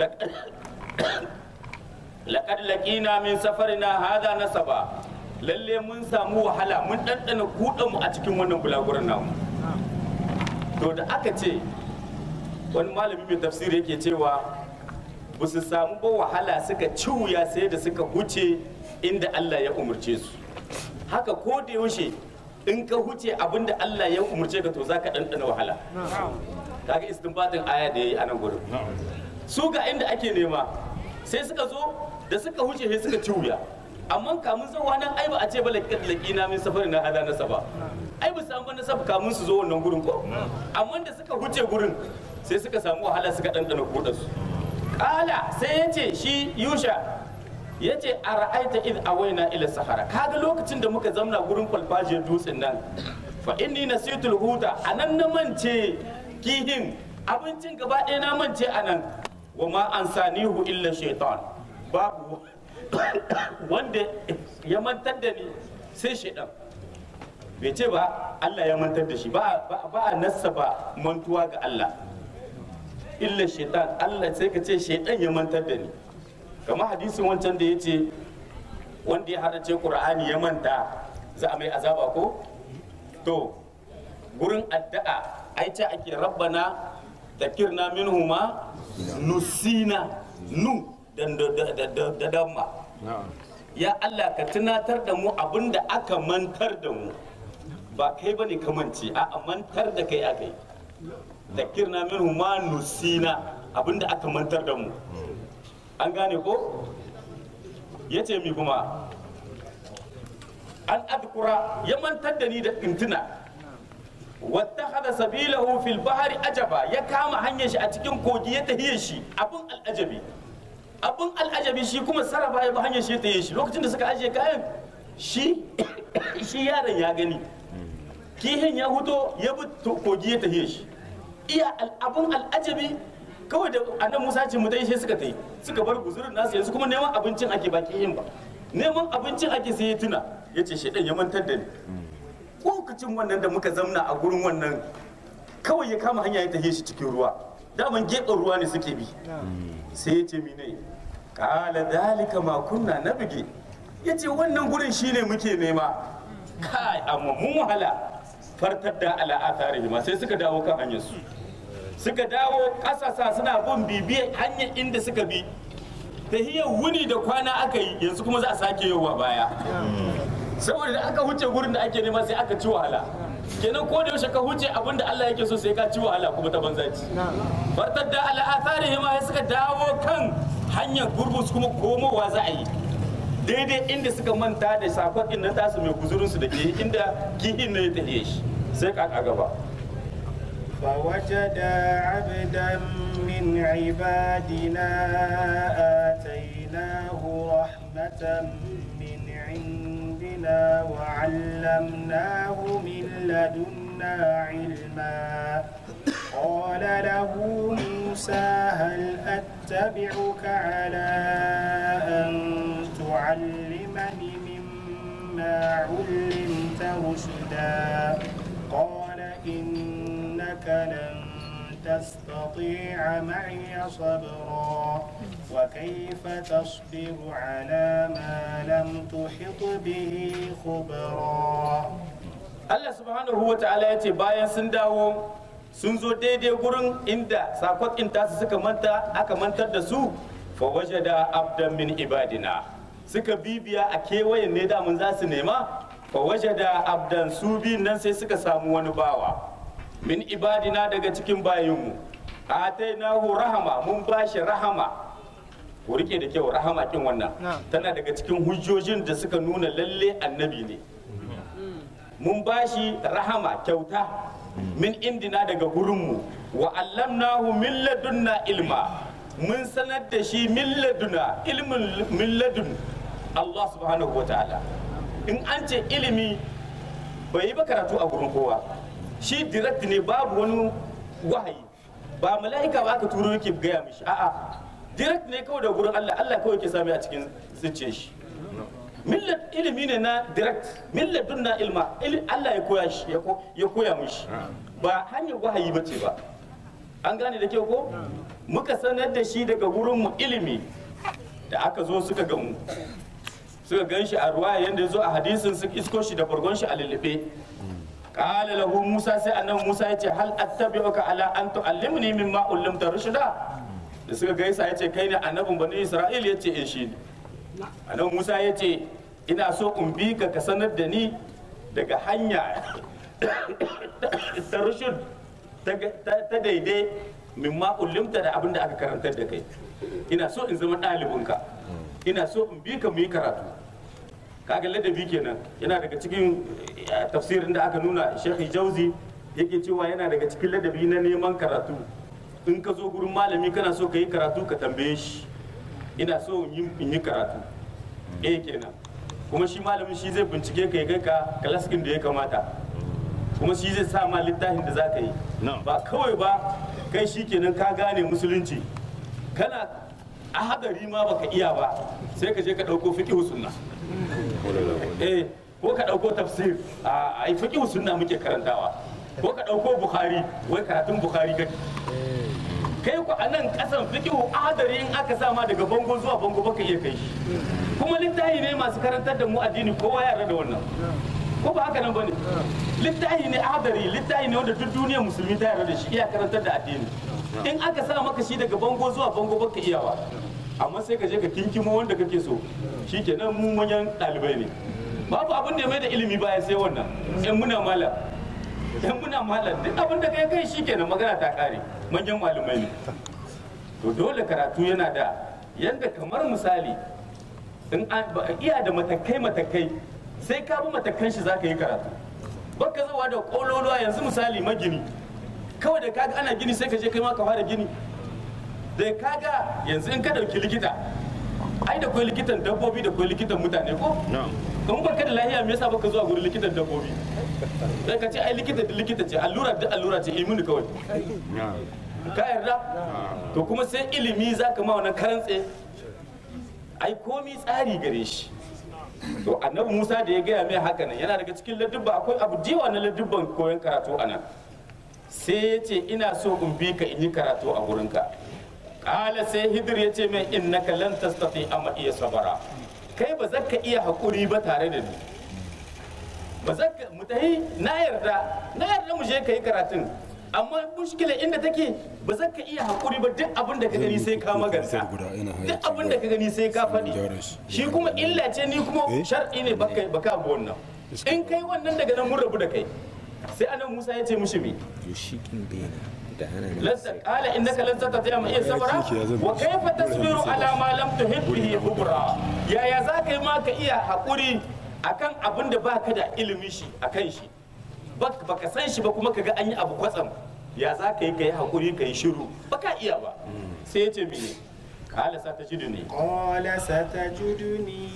laqad laqina min safarina hada nasaba lalle mun samu wahala mun dandana kudan mu a cikin wannan bulaguran namu to da aka ce wani malami mai tafsiri yake cewa ba su samu ba wahala suka ci wuya sai da suka huce inda Allah ya umarce su haka ko da yaushe in ka huce abinda Allah ya umarce ka to zaka dandana wahala kaga istinbatin aya da yayi a nan gurin su ga inda ake nema sai suka zo da suka huce sai suka ci wuya amma kamun zuwa nan ai ba a ce ba laƙina min safarin na hada nasaba ai ba samu nasaba kamun su zo wannan gurin ko amma da suka huce gurin sai suka samu wahala suka dandana kodar su kala sai ya ce shi yusha ya ce a ra'aita id awaina ila sahara kaga lokacin da muka zamna gurin falfajiyar dutsen nan fa inni nasitul huda anan na mance kihin abincin gaba ɗaya na mance anan wa ma ansanihu illa shaitan babu wanda ya mantar da ni sai shaidan. Bai ce ba Allah ya mantar da shi ba ba a nassa ba mantuwa ga Allah. Illa shaitan, Allah sai ka ce shaidan ya mantar da ni. Kamar hadisin wancan da ya ce wanda ya harace Qur'ani ya manta za a mai azaba ko? To gurin addu'a ai ce ake rabbana takirna minhuma nusina nu da damma. Ya Allah ka tunatar da mu abinda aka mantar da mu, ba kai bane ka mance, a mantar da kai akai. Takirna minhuma nusina, abinda aka mantar da mu. An gane ko? Yace mi kuma an adkura ya mantar da ni da intuna. Wattakhadha sabilahu fil bahri ajaba, ya kama hanyar shi a cikin kogi ya tahiye shi abun al'ajabi. Abun al'ajabi shi kuma sarrafa ya bi hanyar shi ya tahiye shi. Lokacin da suka ajiye kayan shi shi yaron ya gani. Kihin ya huto ya bi kogi ya tahiye shi. Iya abun al'ajabi kawai da annabi Musa ce mu dai sai suka tayi. Suka bar guzurin nasu yanzu kuma neman abincin ake ba kihin ba. Neman abincin ake sai ya tuna. Yace shedan ya mantar da ni. Lokacin wannan da muka zamna a gurin wannan kawai ya kama hanya ya tafiye shi cikin ruwa, daman gefen ruwa ne suke bi. Sai ya ce mine kala dalika ma kunna na bige, ya ce wannan gurin shine muke nema. Kai amma mun wahala fartar da ala'atarihi ma sai suka dawo kan hanyar su, suka dawo kasasa suna bin bibiyar hanyar inda suka bi. Tahiyar wuni da kwana aka yi, yanzu kuma za a sake yowa baya. Saboda da aka huce gurin da ake nema sai aka ci wahala. Kenan ko da yaushe ka huce abinda Allah yake so sai ka ci wahala kuma ta banza ci. Fartar da al'atharihi ma suka dawo kan hanyar gurbus kuma komowa za a yi. Daidai inda suka manta da sakon din nan tasu mai guzurin su da ke inda kihin ne ya tafiye shi. Sai ka gaba. فوجد عبدا من عبادنا آتيناه رحمة من عندنا وعلمناه من لدنا علما. قال له موسى هل أتبعك على أن تعلمني مما علمت رشدا؟ قال إنك لن تستطيع معي صبرا وكيف تصبر على ما لم تحط به خبرا. Allah subhanahu wa ta'ala ya ce bayan sun dawo sun zo daidai gurin inda sakokin tasu suka manta aka mantar da su, fa wajada abdan min ibadina, suka bibiya a kewayen ne da mun za su nema, fa wajada abdan su biyun nan sai suka samu wani bawa min ibadina daga cikin bayinmu, atainahu rahama, mun bashi rahama. Ku rike da kyau, rahama kin wannan tana daga cikin hujjojin da suka nuna lalle annabi ne. Mun bashi rahama kyauta min indina daga gurinmu, wa allamnahu min ladunna ilma, mun sanar da shi min laduna ilmin min ladun Allah subhanahu wa ta'ala. In an ce ilimi bai yi ba karatu a gurin kowa, shi direct ne, babu wani wahayi, ba mala'ika ba aka turo yake gaya mishi, a'a direct ne kawai da gurin Allah, Allah kawai ke sami a cikin zuciyar shi. Millat ilimi ne na direct, millat dunna ilma, Allah ya koya shi, ya koya mishi, ba hanyar wahayi ba ce ba. An gane da kyau ko? Muka sanar da shi daga gurin mu ilimi, da aka zo suka gamu, suka gan shi a ruwa yadda ya zo a hadisin, su isko shi da bargon shi a lullube. Qala lahu Musa, sai annabi Musa ya ce hal attabi'uka ala an tu'allimni mimma ullimta rushda. Da suka gaisa ya ce kai ne annabin bani Isra'il, ya ce eh shi ne. Annabi Musa ya ce ina so in bi ka ka sanar da ni daga hanya ta rushud ta daidai mimma ullimta da abin da aka karantar da kai. Ina so in zama ɗalibinka, ina so in bi ka mu yi karatu. Kaga ladabi kenan, yana daga cikin tafsirin da aka nuna Sheikh Jauzi yake cewa yana daga cikin ladabi na neman karatu. In ka zo gurin malami kana so ka yi karatu ka tambaye shi, ina so in yi karatu, eh kenan. Kuma shi malamin shi zai bincike ka ya kai ka kalaskin da ya kamata, kuma shi zai sa ma littafin da za ka yi, ba kawai ba kai shi kenan ka gane musulunci kana a hadari ma baka iya ba sai ka je ka dauko fiqh sunna eh ko ka dauko tafsir a ai fiqh sunna muke karantawa ko ka dauko bukhari wai karatun bukhari kake kai ku a nan kasan fiqh hadari in aka sama daga bango zuwa bango baka iya kai shi kuma littafi ne masu karantar da mu addini kowa ya yarda da wannan ko ba haka nan bane littafi ne hadari littafi ne wanda duk duniyar musulmi ta yarda da shi iya karantar da addini in aka sa maka shi daga bango zuwa bango baka iyawa amma sai ka je ka kinkimo wanda kake so shikenan mu manyan ɗalibai ne babu abin da ya mai da ilimi baya sai wannan yan muna malam yan muna malam duk abin da kai kai shikenan magana ta kare manyan malamai ne to dole karatu yana da yanda kamar misali in an iya da matakai matakai sai ka bi matakan shi zaka yi karatu baka zawa da kololuwa yanzu misali magini kawai da kaga ana gini sai ka je kai ma ka fara gini da kaga yanzu in ka dauki likita ai da kwai likitan dabbobi da kwai likitan mutane ko in baka da lafiya me yasa baka zuwa gurin likitan dabbobi sai ka ce ai likita da likita ce allura da allura ce imuni kawai ka yarda to kuma sai ilimi zaka ma wannan karantse ai komi tsari gare shi to annabi Musa da ya gaya mai haka nan yana daga cikin ladubba akwai abu diwa na ladubban koyon karatu anan sai ya ce ina so in bi ka in yi karatu a gurinka kala sai hidir ya ce mai innaka lan tastati amma iya sabara kai ba za ka iya haƙuri ba tare da ni ba za ka mutahi na yarda na yarda mu je ka yi karatun amma mushkila inda take ba za ka iya haƙuri ba duk abin da ka gani sai ka maganta duk abin da ka gani sai ka faɗi shi kuma illa ce ni kuma shar'i ne baka baka abu wannan in kai wannan daga nan mun rabu da kai sai anan Musa ya ce mushi me lasa qala innaka lan tastati'a ma iya sabara wa kayfa tasbiru ala ma lam tuhit bihi khubra yaya za ka yi ma ka iya haƙuri akan abin da baka da ilimin shi akan shi baka san shi ba kuma kaga an yi abu kwatsam ya za ka yi ka yi haƙuri ka yi shiru baka iya ba sai ya ce mene qala satajiduni قال ستجدني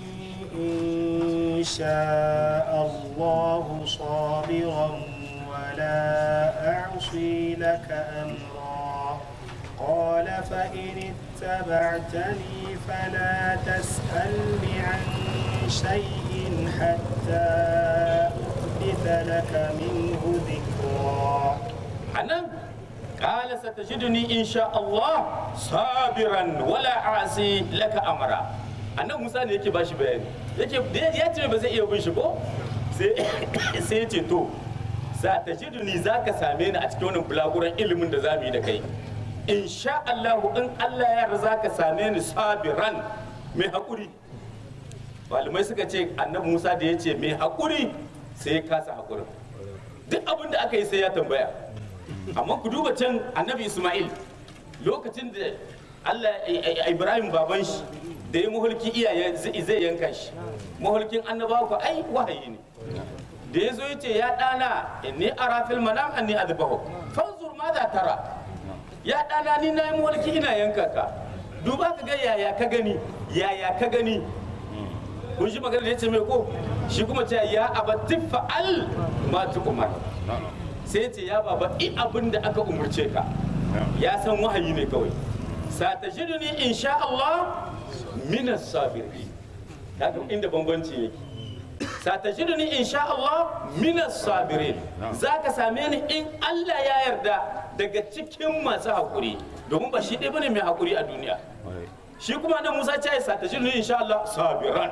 إن شاء الله صابرا ولا أعصي لك أمرا قال فإن اتبعتني فلا تسألني عن شيء حتى أحدث لك منه ذكرا أنا قال ستجدني إن شاء الله صابرا ولا أعصي لك أمرا أنا موسى ne yake bashi bayani yake ya ce ba zai iya bin shi ko sai ya ce to satajiduni zaka same ni a cikin wannan bulaguran ilimin da zamu yi da kai insha Allah in Allah ya yarda zaka same ni sabiran mai hakuri malamai suka ce annabi Musa da ya ce mai hakuri sai ya kasa hakurin duk abin da aka yi sai ya tambaya amma ku duba can annabi Ismail lokacin da Allah Ibrahim baban shi da ya muhulki iyaye zai yanka shi muhulkin annabawa ko ai wahayi ne da ya zo ya ce ya ɗana inni ara fil manam anni adbahu fanzur ma za tara ya ɗana ni na yi muhulki ina yanka ka duba ka ga yaya ka gani yaya ka gani kun shi magana da ya ce mai ko shi kuma ce ya abati fa'al ma tukumar sai ce ya baba i abin da aka umurce ka ya san wahayi ne kawai satajiduni insha Allah minas sabirin kaga inda bambanci yake satajiduni insha Allah minas sabirin zaka same ni in Allah ya yarda daga cikin masu hakuri domin ba shi ɗaya bane mai hakuri a duniya shi kuma nan Musa ce satajiduni insha Allah sabiran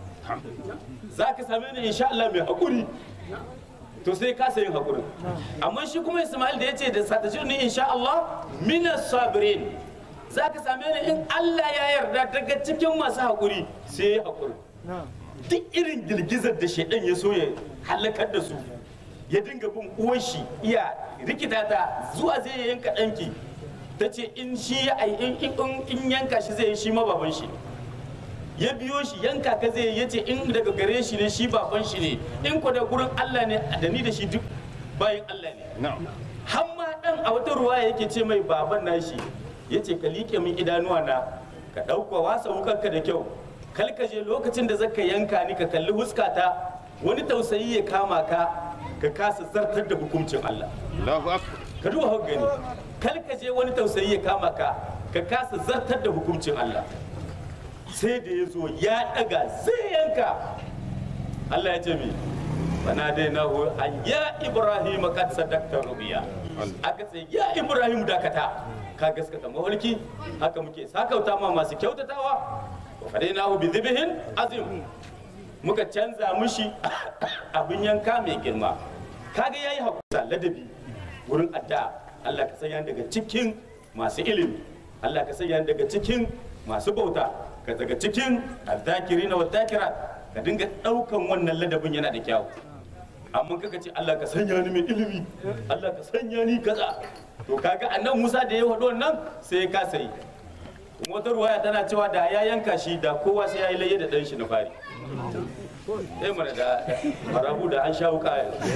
zaka same ni insha Allah mai hakuri to sai ka sayin hakurin amma shi kuma Ismail da yace da satajiduni insha Allah minas sabirin za ka same ni in Allah ya yarda daga cikin masu haƙuri sai ya haƙuri duk irin girgizar da shaidan ya so ya halakar da su ya dinga bin uwar shi iya rikita ta zuwa zai ya yanka ɗanki ta ce in shi ya in yanka shi zai yi shi ma baban shi ya biyo shi yanka ka zai ya ce in daga gare shi ne shi baban shi ne in ko da gurin Allah ne da ni da shi duk bayan Allah ne har ma ɗan a wata ruwa yake ce mai baban nashi ya ce ka liƙe min idanuwa na ka ɗauka wasa wukarka da kyau kal ka je lokacin da zaka yanka ni ka kalli huskata wani tausayi ya kama ka ka kasa zartar da hukuncin Allah Allahu akbar ka duba hau gani kal ka je wani tausayi ya kama ka ka kasa zartar da hukuncin Allah. Sai da ya zo ya daga zai yanka, Allah ya ce mi bana dai na an ya Ibrahim kad sadaqta rubiya, aka ce ya Ibrahim dakata, ka gaskata maholki, haka muke sakauta ma masu kyautatawa. wa fadainahu bi dhibhin azim, muka canza mushi abin yanka mai girma. Kaga yayi hakuri ladabi wurin addu'a. Allah ka sanya daga cikin masu ilimi, Allah ka sanya daga cikin masu bauta, ka daga cikin azzakirina wa zakirat, ka dinga daukan wannan ladabin yana da kyau. Amma kaka ce Allah ka sanya ni mai ilimi, Allah ka sanya ni kaza, to kaga annabi Musa da ya wado wannan sai ya kasa yi. Kuma wata ruwaya tana cewa da ya yanka shi da kowa sai ya yi layya da dan shi na fari. Sai mana da marabu da an sha wuka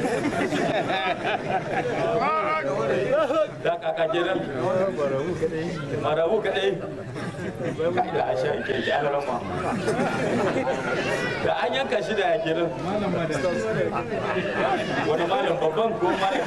da kaka kenan marabu kadai kai da asha ke ki alarama da an yanka shi da ya kenan wani malam babban ko malam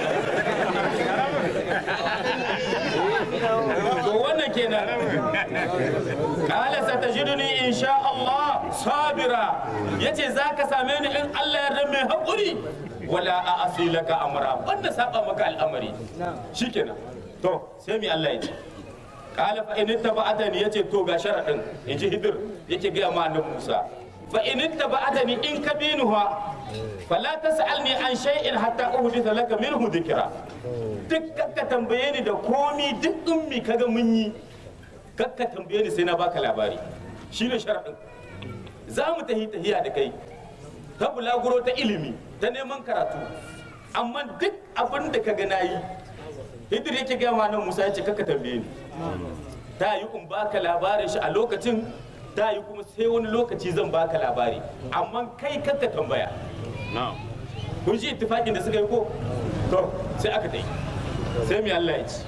to wannan kenan qala satajiduni insha Allah sabira, yace zaka same ni in Allah ya rame hakuri wala a asilaka amra, wanda saba maka al'amari shikenan. To sai mi Allah yace qala fa in taba'atani, yace to ga sharadin inji Hidir yake ga ma annabi Musa, fa in taba'atani in ka binuha fala tas'alni an shay'in hatta uhditha laka minhu dhikra, duk kakka tambaye ni da komi duk ummi kaga mun yi, kakka tambaye ni sai na baka labari. Shine sharadin. Za mu tahi tahiya da kai ta bulaguro ta ilimi ta neman karatu, amma duk abin da ka ga nayi, Hidir yake gaya ma nan Musa ya ce kaka tambaye ni, ta yi in baka labarin shi a lokacin, ta yi kuma sai wani lokaci zan baka labari, amma kai kaka tambaya. Kun ji ittifaqin da suka yi ko? To sai aka tayi, sai mai Allah ya ce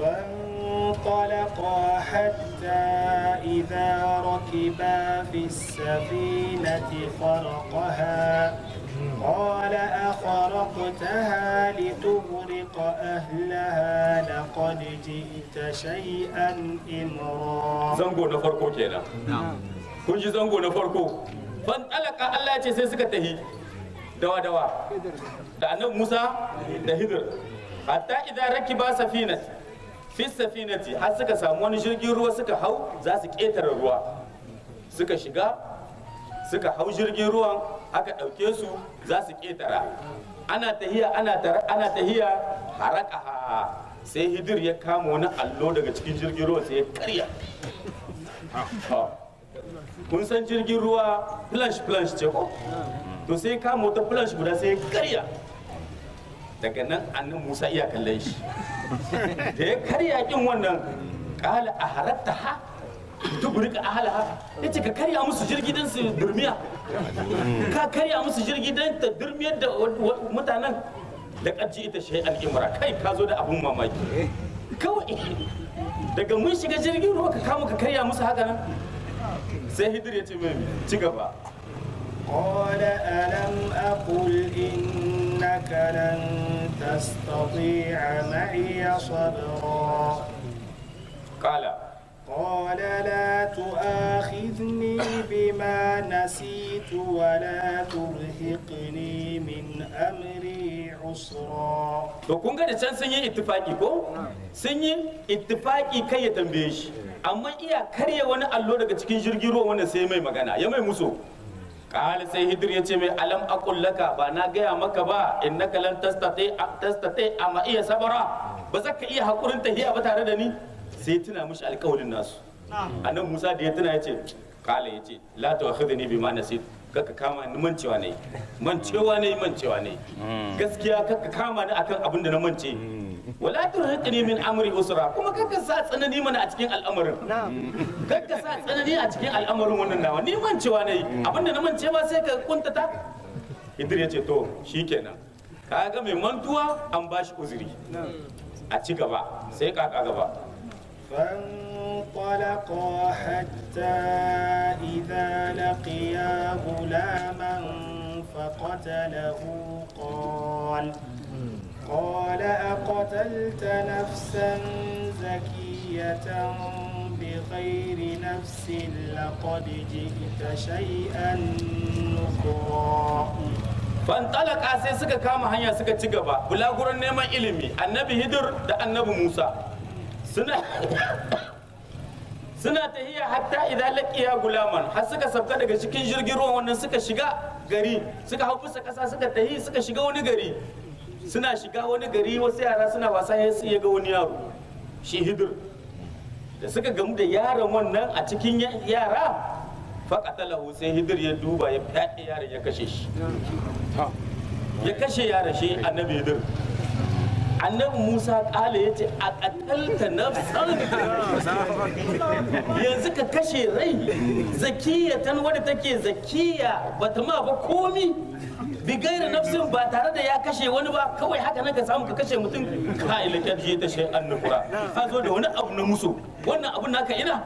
فانطلقا حتى إذا ركبا في السفينة خرقها قال أخرقتها لتغرق أهلها لقد جئت شيئا إمرا. zango na farko kenan. Kun ji zango na farko. Fantalaka Allah ya ce sai suka tahi dawa dawa da annabi Musa da Hidir, hatta idan rakiba safinat fi safinati, har suka samu wani jirgin ruwa suka hau za su ƙetare ruwa, suka shiga suka hau jirgin ruwan aka ɗauke su za su ƙetara. Ana tahiya ana tara ana tahiya haraka, sai Hidir ya kama wani allo daga cikin jirgin ruwa sai ya karya. Kun san jirgin ruwa planche planche ce ko? To sai ya kama wata planche guda sai ya karya. Daga nan annan Musa iya kallon shi da ya karya kin wannan, kala a haratta ha tuburika ahalaha, yace ka karya musu jirgi dan su durmiya, ka karya musu jirgi dan ta durmiyar da mutanen, da kaji ita shay'an imra, kai ka zo da abun mamaki kawai daga mun shiga jirgin ruwa ka kama ka karya musu haka nan. Sai Hidir ya ce mai ci gaba, قال ألم أقل إنك لن تستطيع معي صبرا قال قال لا تؤاخذني بما نسيت ولا ترهقني من أمري عسرا. to kun ga da can sun yi ittifaki ko? Sun yi ittifaki kai ya tambaye shi, amma iya karya wani allo daga cikin jirgin ruwa wanda sai mai magana ya mai muso. Kala sai Hidir ya ce mai alam aqul laka, ba na gaya maka ba innaka lan tastati tastati amma iya sabara, ba za ka iya hakurin tahiya ba tare da ni. Sai tuna mishi alƙawarin nasu. Annabi Musa da ya tuna ya ce kala ya ce la tu'akhidni bima nasit, kaka kama ni mancewa ne mancewa ne mancewa ne gaskiya kaka kama ni akan abin da na mance, wala turhiqni min amri usra, kuma kaka sa tsanani mana a cikin al'amarin, kaka sa tsanani a cikin al'amarin wannan nawa, ni mancewa ne abin da na mance ba sai ka kuntata. Hidir ya ce to shikenan, kaga mai mantuwa an bashi uzuri, a ci gaba sai kaka gaba. فانطلقا حتى إذا لقيا غلاما فقتله قال قال أقتلت نفسا زكية بغير نفس لقد جئت شيئا نكرا. fantalaka sai suka kama hanya suka ci gaba bulaguran neman ilimi. Annabi Hidir da annabi Musa suna suna tahiya hatta idan laqiya gulaman, har suka sabka daga cikin jirgin ruwan wannan suka shiga gari, suka hau bisa kasa suka tahi suka shiga wani gari. Suna shiga wani gari wasu yara suna wasa sai ya ga wani yaro shi Hidir. Da suka gamu da yaron wannan a cikin yara, faƙatalahu sai Hidir ya duba ya fyaɗe yaron ya kashe shi. Ya kashe yaron shi annabi Hidir. Annabi Musa ƙala ya ce a ƙatalta nafsan, yanzu ka kashe rai zakiyatan wadda take zakiya bata ma ba komi bigaira nafsin ba tare da ya kashe wani ba, kawai haka nan ka samu ka kashe mutum. ka ilaka ji ta shay annukura, ka zo da wani abu na musu, wannan abun naka ina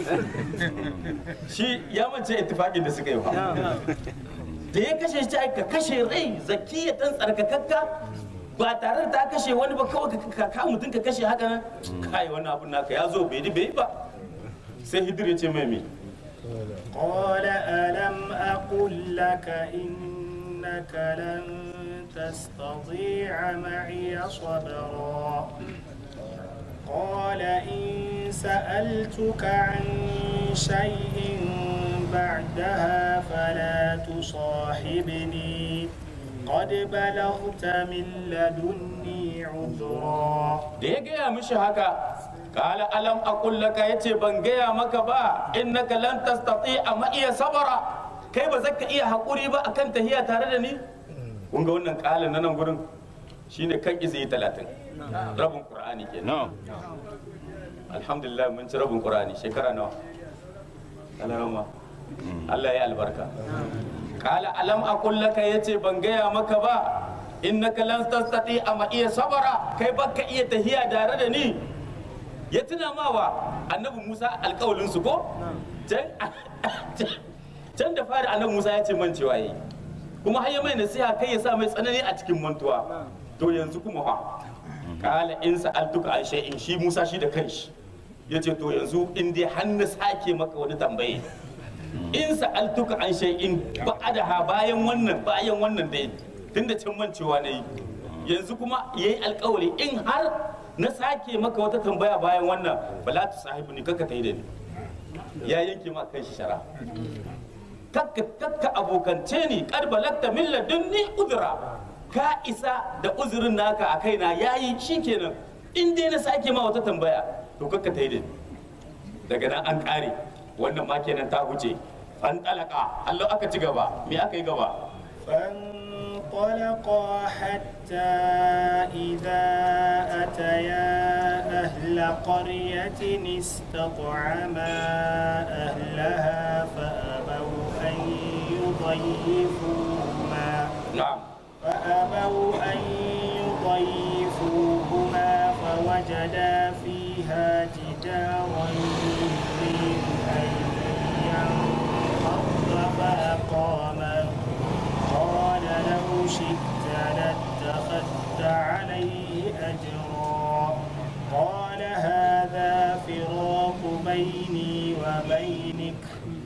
shi ya mace ittifaqin da suka yi ba. Da ya kashe shi ka kashe rai zakiyatan tsarkakakka ba tare da ta kashe wani ba, kawai ka ka mutum ka kashe haka nan. kai wannan abun naka ya zo bai bai ba. Sai Hidir ya ce mai me قال ألم أقل لك إنك لن تستطيع معي صبرا. قال إن سألتك عن شيء بعدها فلا تصاحبني قد بلغت من لدني عذرا. da ya gaya mishi haka, kala alam aqul laka, yace ban gaya maka ba innaka lan tastati'a ma iya sabara, kai ba zaka iya hakuri ba akan tahiya tare da ni. kun ga wannan kalin nan gurin shine kan izi talatin rabin qur'ani kenan. alhamdulillah mun ci rabin qur'ani shekara nawa alarama. Allah ya albarka. kala alam aqul laka, yace ban gaya maka ba innaka lan tastati'a ma iya sabara, kai baka iya tahiya tare da ni. Ya tuna ma wa annabi Musa alƙawalin su ko can da fari annabi Musa ya ce mancewa yayi, kuma har ya mai nasiha kai ya sa mai tsanani a cikin mantuwa. To yanzu kuma fa kala in sa'altuka an shay'in, shi Musa shi da kanshi yace to yanzu in dai har na sake maka wani tambaye, in sa'altuka an shay'in ba'adaha, bayan wannan bayan wannan dai tunda can mancewa nayi, yanzu kuma yayi alƙawari in har na sake maka wata tambaya bayan wannan, bala tu sahibu ni kakka tai da ni. Ya yanke ma kan shi shara, kakka kakka abokance ni, kad balagta min ladunni udra, ka isa da uzurin naka a kaina yayi shikenan. In dai na sake ma wata tambaya to kakka tai da ni. Daga nan an kare wannan ma kenan ta huce. An talaka Allah aka ci gaba, me aka yi gaba? فانطلقا حتى إذا أتيا أهل قرية استطعما أهلها فأبوا أن يضيفوهما نعم فأبوا أن يضيفوهما فوجدا فيها جدارا يريد أن ينقض فأقامه. قال لو شئت لاتخذت عليه أجرا. قال هذا فراق بيني وبينك،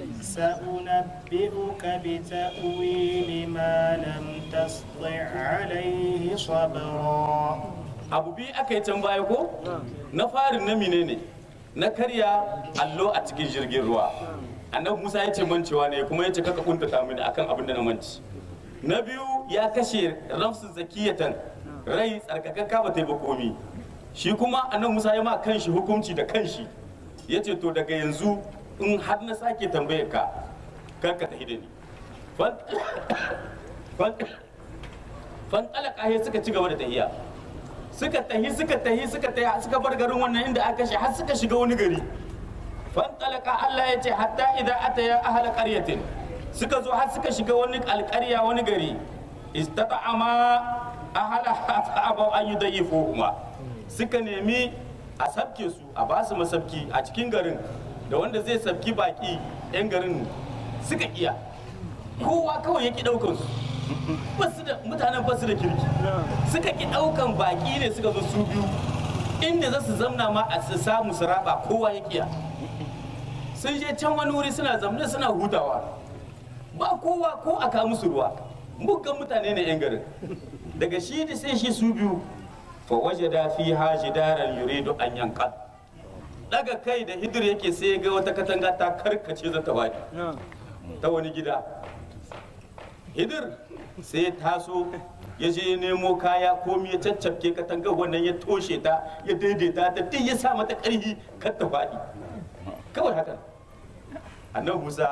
سأنبئك بتأويل ما لم تستطع عليه صبرا. abu biyu aka yi can baya ko na farin na menene na karya allo a cikin jirgin ruwa. Annabi Musa ya ce mancewa ne, kuma ya ce kaka kuntata mini akan abin da na manci. Na biyu ya kashe rafsu zakiyatan, rai tsarkakakka ba ta yi ba komi. Shi kuma annabi Musa ya ma kanshi hukunci da kanshi, ya ce to daga yanzu in har na sake tambayar ka karka tahi da ni. Fantalaka suka ci gaba da tahiya, suka tahi suka tahi suka tahi suka bar garin wannan inda aka kashe har suka shiga wani gari. Fantalaka Allah ya ce hatta idan ataya ahla qaryatin, suka zo har suka shiga wani alƙarya wani gari. Istata'ama ahla fa'abaw an yudayifuhuma, suka nemi a sabke su, a ba su masabki a cikin garin, da wanda zai sabki baki yan garin suka iya. Kowa kawai yake daukan su, basu da mutanen basu da kirki, suka ki daukan baki ne, suka zo su biyu inda za su zamna ma a su samu su raba, kowa ya kiya. sun je can wani wuri suna zamne suna hutawa ba kowa ko aka musu ruwa muggan mutane ne yan garin daga shi da sai shi su biyu fa wajada fiha jidaran yuridu an yanqa daga kai da hidir yake sai ga wata katanga ta karkace za ta wadi ta wani gida hidir sai ya taso ya je nemo kaya komi ya caccabke katangar wannan ya toshe ta ya daidaita ta duk ya sa mata ƙarfi kar ta faɗi kawai hakan annan musa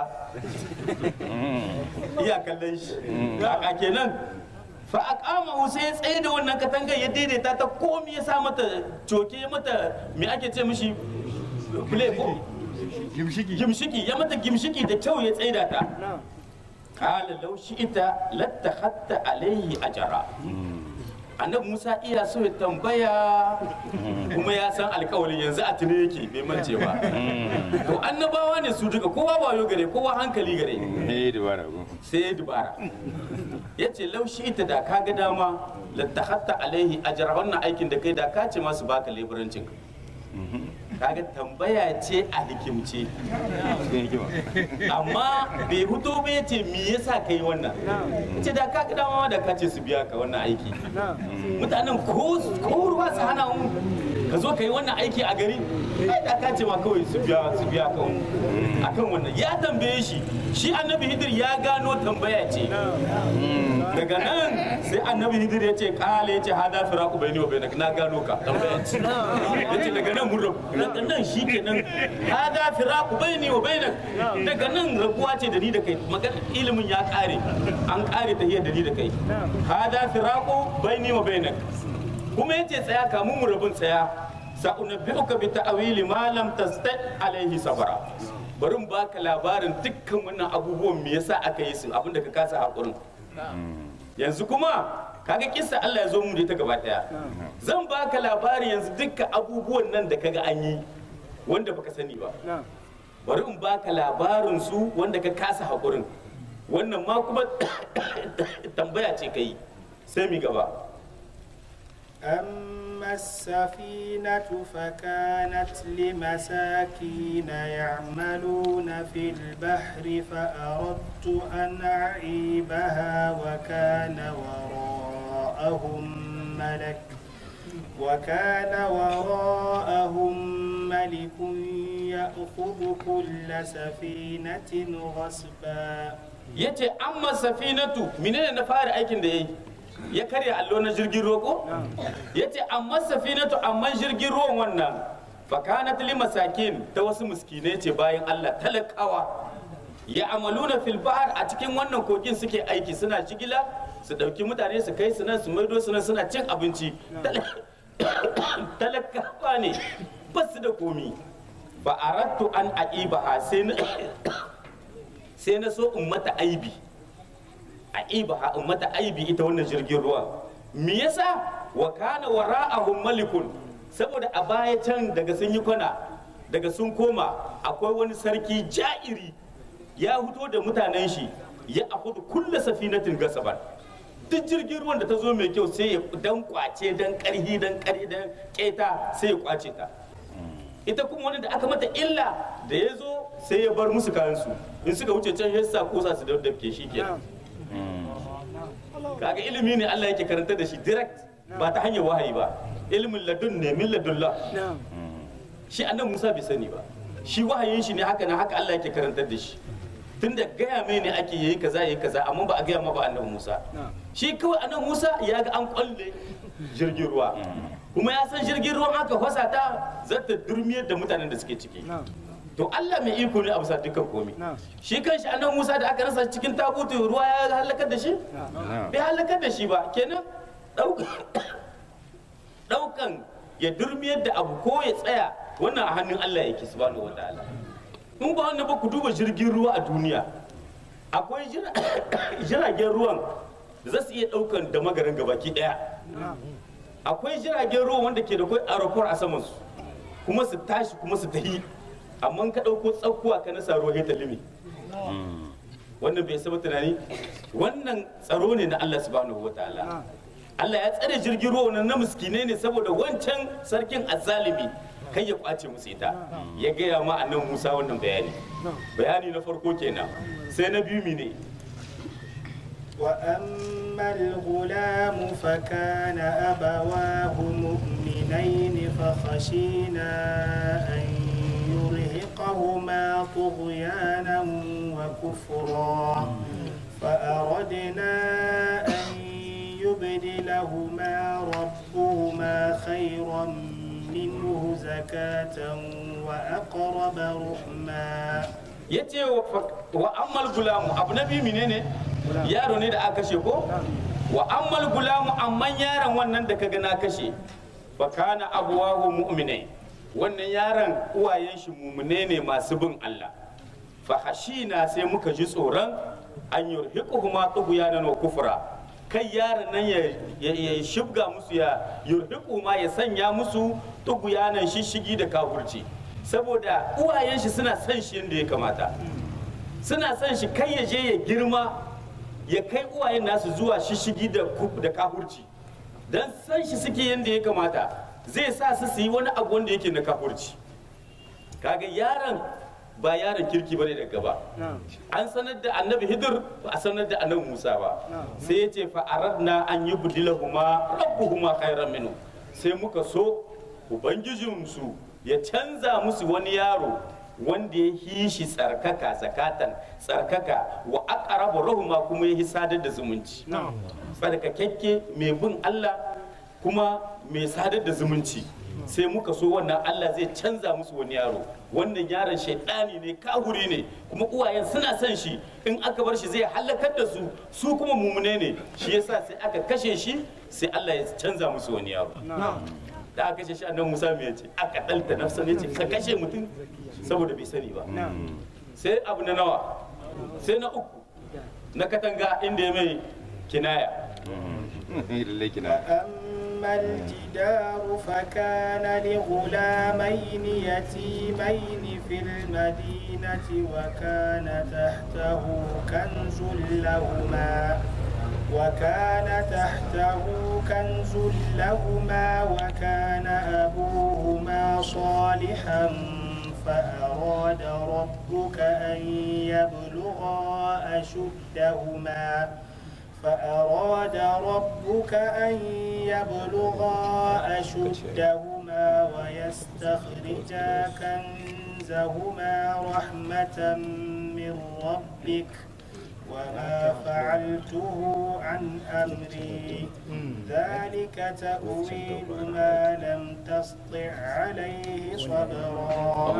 iya kallon shi a kenan fa aqama sai ya tsaye da wannan katangar ya daidaita ta komi ya sa mata coke mata me ake ce mishi play gimshiki gimshiki ya mata gimshiki da kyau ya tsaida ta kala lau shi ita lattahatta alaihi ajara annabi musa iya so ya tambaya kuma ya san alkawalin yanzu a tuni yake bai mance ba to annabawa ne su duka kowa wayo gare kowa hankali gare eh dubara sai ya dubara ya ce lau shi ita da ka ga dama lattahatta alaihi ajara wannan aikin da kai da ka ce masu baka leburancin kaga tambaya ce a hikimce amma bai huto bai ce me yasa kai wannan ce da ka dama da ka ce su biya ka wannan aiki mutanen ko ruwa su hana mu ka zo ka yi wannan aiki a gari ai da ka ce ma kawai su biya su biya ka akan wannan ya tambaye shi shi annabi hidir ya gano tambaya ce daga nan sai annabi hidir ya ce kale ya ce hada firaku bayni wa bainak na gano ka tambaya ce yace daga nan mun rabu daga nan shi kenan hada firaku bayni wa bainak daga nan rabuwa ce da ni da kai magana ilimin ya kare an kare tahiyar da ni da kai hada firaku bayni wa bainak kuma yace tsaya kamun mu rabun tsaya sa'unabbi'uka bi ta'wili ma lam tasta alaihi sabara bari mu baka labarin dukkan wannan abubuwan me yasa aka yi su abinda ka kasa hakurin yanzu kuma kaga kissa Allah ya zo mu da ita gaba daya zan baka labarin yanzu dukkan abubuwan nan da kaga an yi wanda baka sani ba bari in baka labarin su wanda ka kasa hakurin wannan ma kuma tambaya ce kai sai mi gaba أما السفينة فكانت لمساكين يعملون في البحر فأردت أن أعيبها وكان وراءهم ملك وكان وراءهم ملك يأخذ كل سفينة غصبا yace amma safinatu menene na fara aikin da yayi ya karya allo na jirgin ruwa ko yace amma safinatu amma jirgin ruwan wannan fakanat li masakin ta wasu miskinai ce bayan Allah talakawa ya amaluna fil bahr a cikin wannan kogin suke aiki suna jigila su dauki mutane su kai su nan su maido su nan suna cin abinci talakawa ne ba su da komi fa aradtu an aibaha sai na sai na so in mata aibi a iba in mata aibi ita wannan jirgin ruwa me yasa wa kana wara'ahum malikun saboda a baya can daga sun yi kwana daga sun koma akwai wani sarki ja'iri ya fito da mutanen shi ya akudu kulla safinatin gasaban duk jirgin ruwan da ta zo mai kyau sai ya dan kwace dan karhi dan karhi dan keta sai ya kwace ta ita kuma wani da aka mata illa da ya zo sai ya bar musu kayan su in suka wuce can ya sa kosa su daddafke shi kenan kaga ilimi ne Allah yake karanta da shi direct ba ta hanyar wahayi ba ilimin ladun ne min ladullah shi annabi Musa bai sani ba shi wahayin shi ne haka na haka Allah yake karantar da shi tunda gaya mai ne ake yayi kaza yayi kaza amma ba a gaya ma ba annabi Musa shi kawai annabi Musa ya ga an kwalle jirgin ruwa kuma ya san jirgin ruwan aka fasa ta zata durmiyar da mutanen da suke ciki to Allah mai iko ne a bisa dukkan komai shi kanshi annabi Musa da aka rasa cikin tabutu ruwa ya halakar da shi bai halakar da shi ba kenan daukan ya durmiyar da abu ko ya tsaya wannan a hannun Allah yake subhanahu wataala in ba wannan ba ku duba jirgin ruwa a duniya akwai jiragen ruwan da za su iya daukan da magarin gabaki daya akwai jiragen ruwa wanda ke da kai aeroport a saman su kuma su tashi kuma su tahi amma ka ɗauko tsakkuwa ka nasa ruwa ta limi wannan bai saba tunani wannan tsaro ne na Allah subhanahu wa ta'ala Allah ya tsare jirgin ruwa wannan na miskinai ne saboda wancan sarkin azzalimi kai ya kwace musu ita ya gaya ma annabi Musa wannan bayani bayani na farko kenan sai na biyu mine وأما الغلام فكان أبواه مؤمنين فخشينا أن يرهقهما طغيانا وكفرا فأردنا أن يبدلهما ربهما خيرا منه زكاة وأقرب رحما. yace wa ammal gulamu abu na biyu menene yaro ne da aka kashe ko wa ammal gulamu amman yaron wannan da kaga na kashe fa kana abuwahu mu'minai wannan yaron uwayen shi mu'mine ne masu bin Allah fa hashina sai muka ji tsoron an yurhiquhuma tughyanan wa kufra kai yaron nan ya ya shibga musu ya yurhiquhuma ya sanya musu tughyanan shishigi da kafirci saboda uwayen shi suna son shi yadda ya kamata suna son shi kai ya je ya girma ya kai uwayen nasu zuwa shishigi da da kafurci dan san shi suke yadda ya kamata zai sa su su yi wani abu wanda yake na kafurci kaga yaron ba yaron kirki bane daga gaba an sanar da annabi hidir ba a sanar da annabi musa ba sai ya ce fa aradna an yubdilahuma rabbuhuma khairan minhu sai muka so ubangijinsu ya canza musu wani yaro wanda ya yi shi tsarkaka zakatan tsarkaka wa aqrabu rahuma kuma ya yi sadar da zumunci tsarkakakke mai bin Allah kuma mai sadar da zumunci sai muka so wannan Allah zai canza musu wani yaro wannan yaron shaidani ne kahuri ne kuma uwayen suna son shi in aka bar shi zai halakar da su su kuma mumune ne shi yasa sai aka kashe shi sai Allah ya canza musu wani yaro da aka kashe shi annabi Musa me yace aka dalta nafsan yace ka kashe mutum saboda bai sani ba sai abu na nawa sai na uku na katanga inda ya mai kinaya وأما الجدار فكان لغلامين يتيمين في المدينة وكان تحته كنز لهما وكان تحته كنز لهما وكان أبوهما صالحا فأراد ربك أن يبلغا أشدهما فأراد ربك أن يبلغا أشدهما ويستخرجا كنزهما رحمة من ربك وما فعلته عن أمري ذلك تأويل ما لم تسطع عليه صبرا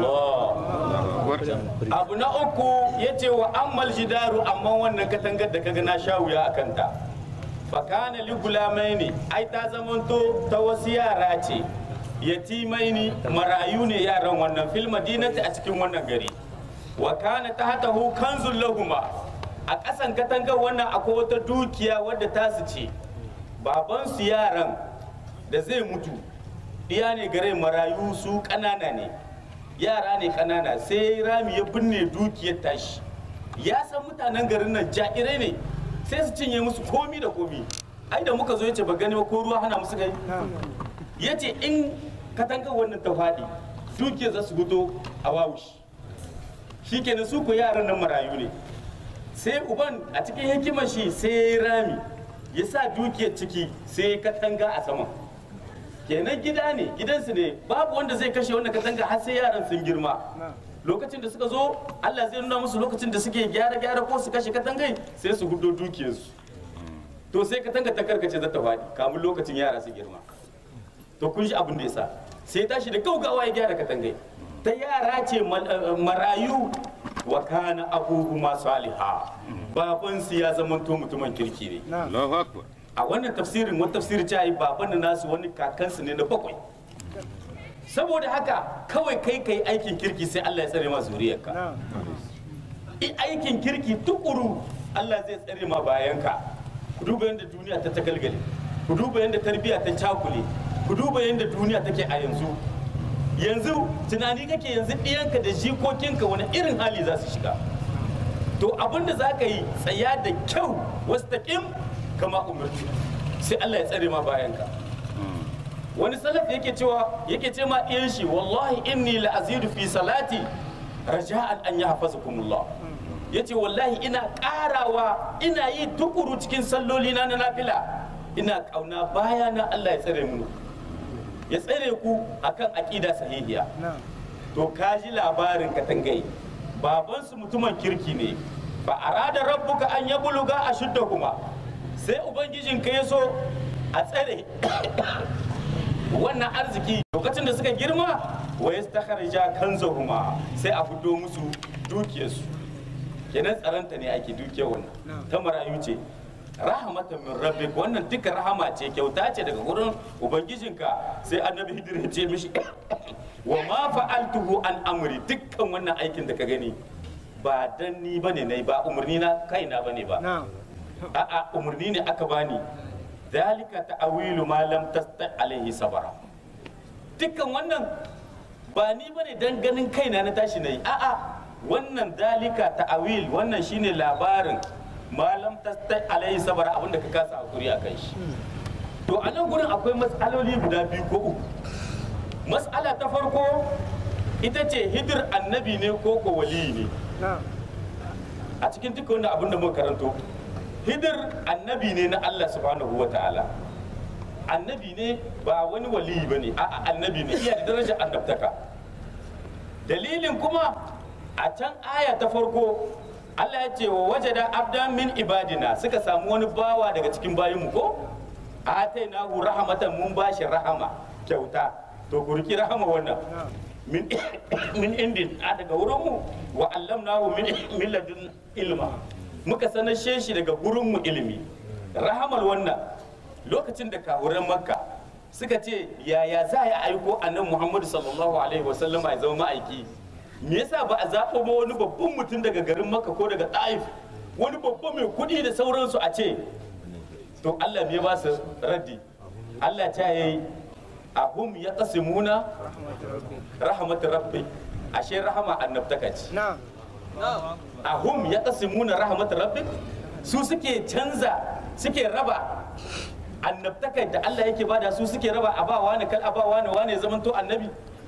abu na uku ya ce wa ammal jidaru amma wannan katangar da kaga na sha wuya a kanta fakana li gulamaini ai ta zamanto ta wasu yara ce yatimaini marayu ne yaran wannan fil madinati a cikin wannan gari wa kana tahtahu kanzul lahuma a ƙasan katangar wannan akwai wata dukiya wadda tasu ce babansu yaran da zai mutu iya ne gare marayu su ƙanana ne yara ne ƙanana sai rami ya binne dukiyar tashi ya san mutanen garin nan jairai ne sai su cinye musu komi da komi ai da muka zo yace ba gani ba ko ruwa hana musu kai yace in katangar wannan ta faɗi dukiyar za su fito a wawushi shikenan su ko yaran nan marayu ne sai uban a cikin hikimar shi sai rami ya sa dukiyar ciki sai katanga a saman kenan gida ne gidansu ne babu wanda zai kashe wannan katanga har sai yaran sun girma lokacin da suka zo Allah zai nuna musu lokacin da suke gyara gyara ko su kashe katangai sai su hudo dukiyarsu to sai katanga ta karkace za ta faɗi kamun lokacin yara su girma to kun shi abin da ya sa sai tashi da gaugawa ya gyara katangai ta yara ce marayu wa kana abuhuma saliha babansu ya zamanto mutumin kirki ne Allahu akbar. a wannan tafsirin wani tafsiri ta yi baban nasu wani kakansu ne na bakwai saboda haka kawai kai kai aikin kirki sai Allah ya tsare ma zuriyarka i aikin kirki tukuru Allah zai tsare ma bayanka ku duba yadda duniya ta tagalgale ku duba yadda tarbiyya ta cakule ku duba yadda duniya take a yanzu yanzu tunani kake yanzu ɗiyanka da jikokinka wani irin hali za su shiga to abinda za ka yi tsaya da kyau wasu taƙim kama umarci sai Allah ya tsare ma bayanka wani salaf yake cewa yake ce ma iyan shi wallahi inni la azidu fi salati raja'an an yahfazukumullah yace wallahi ina karawa ina yi tukuru cikin salloli na na nafila ina kauna baya na Allah ya tsare mu ya tsare ku akan aqida sahihiya to kaji labarin katangai babansu mutumin kirki ne ba arada rabbuka an yabluga ashuddahuma sai ubangijin ka yaso a tsare wannan arziki lokacin da suka girma wa yastakhrija kanzahuma sai a fito musu dukiyarsu kenan tsaranta ne ake dukiyar wannan ta marayu ce rahmatan min rabbik wannan duka rahama ce kyauta ce daga gurin ubangijinka sai annabi hidir ya ce mishi wa ma fa'altuhu an amri dukkan wannan aikin da ka gani ba dan ni bane nayi ba umurni na kaina bane ba a'a umurni ne aka bani dalika ta'awilu ma lam tasta alaihi sabara dukkan wannan ba ni bane dan ganin kaina na tashi nayi a'a wannan dalika ta'awil wannan shine labarin malam tasta alaihi sabara abinda ka kasa hakuri akan shi to a nan gurin akwai matsaloli guda biyu ko uku mas'ala ta farko ita ce hidir annabi ne ko ko wali ne a cikin duka wanda abinda muka karanto hidir annabi ne na Allah subhanahu wa ta'ala annabi ne ba wani wali ba ne a'a annabi ne iya da darajar annabtaka dalilin kuma a can aya ta farko Allah ya ce wa wajada abdan min ibadina suka samu wani bawa daga cikin bayinmu ko atainahu rahmatan mun bashi rahama kyauta to ku riki rahama wannan min min indin a daga wurin mu wa allamnahu min min ladun ilma muka sanashe shi daga gurin mu ilimi rahamar wannan lokacin da kahuran makka suka ce yaya za a aiko annabi Muhammad sallallahu alaihi wasallam ya zama ma'aiki me yasa ba a zaɓo ba wani babban mutum daga garin makka ko daga ta'if wani babban mai kuɗi da sauransu a ce to Allah me ba su raddi Allah ta yi ahum ya qasimuna rahmat rabbi ashe rahama annabtaka ce ahum ya qasimuna rahmat rabbi su suke canza suke raba annabtaka da Allah yake bada su suke raba a ba wani kal a ba wani wani zaman to annabi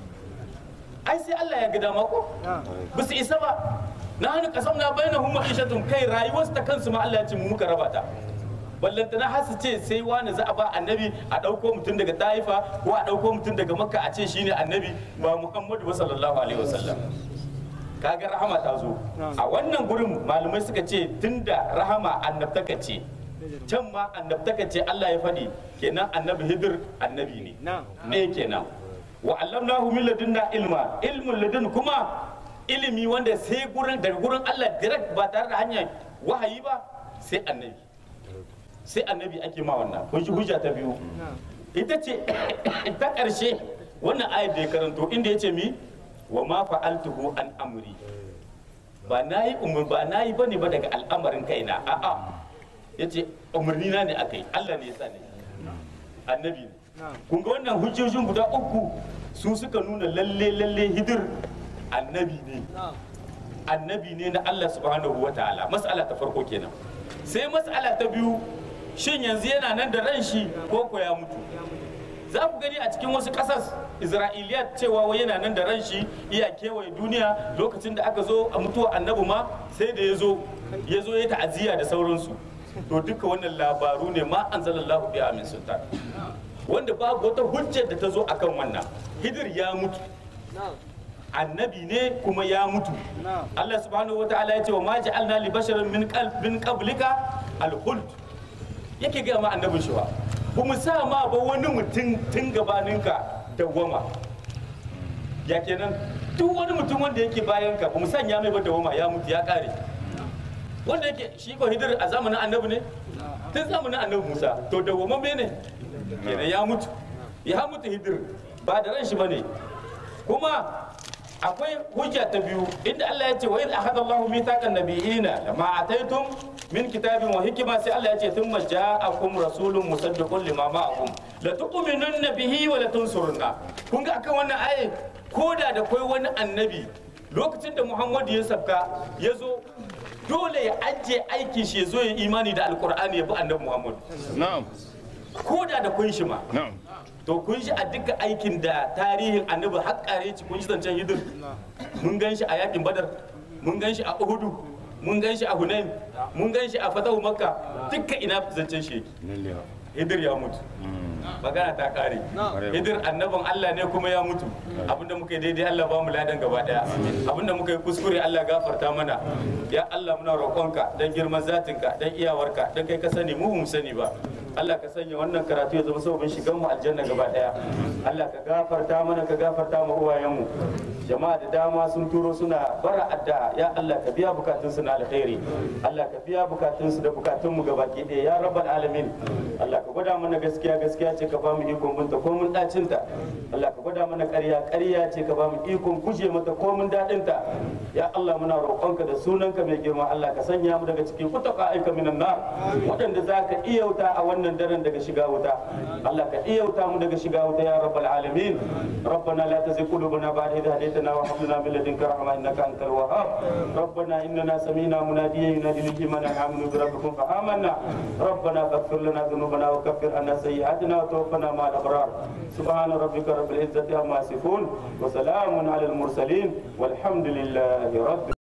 ai sai Allah ya ga dama ko ba su isa ba na hannu kasam na bayyana hum ma'ishatun kai rayuwarsu ta kansu ma Allah ya ce mu muka raba ta ballanta na hasu ce sai wani za a ba annabi a ɗauko mutum daga taifa ko a ɗauko mutum daga makka a ce shine annabi ba muhammadu ba sallallahu alaihi wasallam kaga rahama ta zo a wannan gurin malamai suka ce tunda rahama annabtaka ce can ma annabtaka ce Allah ya faɗi kenan annabi hidir annabi ne ne kenan wa allamnahu min ladunna ilma ilmul ladun kuma ilimi wanda sai gurin daga gurin Allah direct ba tare da hanyar wahayi ba sai annabi sai annabi ake ma wannan hujja ta biyu ita ce ta ƙarshe wannan ayat da ya karanto inda ya ce mi wa ma fa'altuhu an amri ba nayi umur ba nayi bane ba daga al'amarin kaina a'a yace umurni na ne akai Allah ne ya sa ne annabi ne kun ga wannan hujjojin guda uku su suka nuna lalle lalle hidir annabi ne annabi ne na Allah subhanahu wa ta'ala mas'ala ta farko kenan sai mas'ala ta biyu shin yanzu yana nan da ran shi ko ko ya mutu za ku gani a cikin wasu ƙasas isra'iliyat cewa wai yana nan da ran shi iya kewaye duniya lokacin da aka zo a mutuwa annabi ma sai da ya zo ya zo ya ta'aziyya da sauransu to duka wannan labaru ne ma anzalallahu biha min sultan wanda babu wata hujjar da ta zo akan wannan hidir ya mutu annabi ne kuma ya mutu Allah subhanahu wa ta'ala ya ce wa ma ja'alna li basharin min qalbin qablika al-khuld yake ga ma annabin shi ba ba mu sa ma ba wani mutum tun gabaninka dawwama ya kenan duk wani mutum wanda yake bayan ka ba mu sanya mai ba dawwama ya mutu ya kare wanda yake shi ko hidir a zamanin annabi ne tun zamanin annabi Musa to dawwama ne kenan ya mutu ya mutu hidir ba da ran shi bane kuma akwai hujja ta biyu inda Allah ya ce wa idh akhadha Allahu mithaqan nabiyina lama ataytum min kitabin wa hikma sai Allah ya ce thumma ja'akum rasulun musaddiqun lima ma'akum la tu'minunna bihi wa la tunsurunna kun ga akan wannan aye koda da kai wani annabi lokacin da Muhammadu ya sabka ya zo dole ya ajiye aikin shi ya zo ya imani da alqur'ani ya bi annabi Muhammad na'am koda da kai shi ma na'am to kun shi a duka aikin da tarihin annabi har kare ci kun shi zancen hidir mun gan shi a yakin badar mun gan shi a uhudu mun gan shi a hunain mun gan shi a fatahu makka duka ina zancen shi hidir ya mutu magana ta kare hidir annabin Allah ne kuma ya mutu abinda muka yi daidai Allah ba mu ladan gaba daya abinda muka yi kuskure Allah gafarta mana ya Allah muna roƙonka dan girman zatinka dan iyawarka dan kai ka sani mu mu sani ba Allah ka sanya wannan karatu ya zama sababin shigan mu aljanna gaba daya Allah ka gafarta mana ka gafarta mu uwayen mu jama'a da dama sun turo suna bara addu'a ya Allah ka biya bukatun su na alkhairi Allah ka biya bukatun su da bukatun mu gaba ki ya rabbal alamin Allah ka gwada mana gaskiya gaskiya ce ka ba mu ikon binta ko mun dacin ta Allah ka gwada mana ƙarya ƙarya ce ka ba mu ikon guje mata ko mun dadin ta ya Allah muna roƙonka da sunanka mai girma Allah ka sanya mu daga cikin kutaka aika minan nar waɗanda zaka iyauta a wannan wannan daren daga shiga wuta Allah ka iyauta mu daga shiga wuta ya rabbal alamin rabbana la tuzigh qulubana ba'da idh hadaytana wa hab lana min ladunka rahma innaka antal wahhab rabbana innana sami'na munadiyan yunadi lil imani an aminu bi rabbikum fa amanna rabbana faghfir lana dhunubana wa kaffir anna sayyi'atina wa tawaffana ma'al abrar subhana rabbika rabbil izzati amma yasifun wa salamun alal mursalin walhamdulillahi rabbil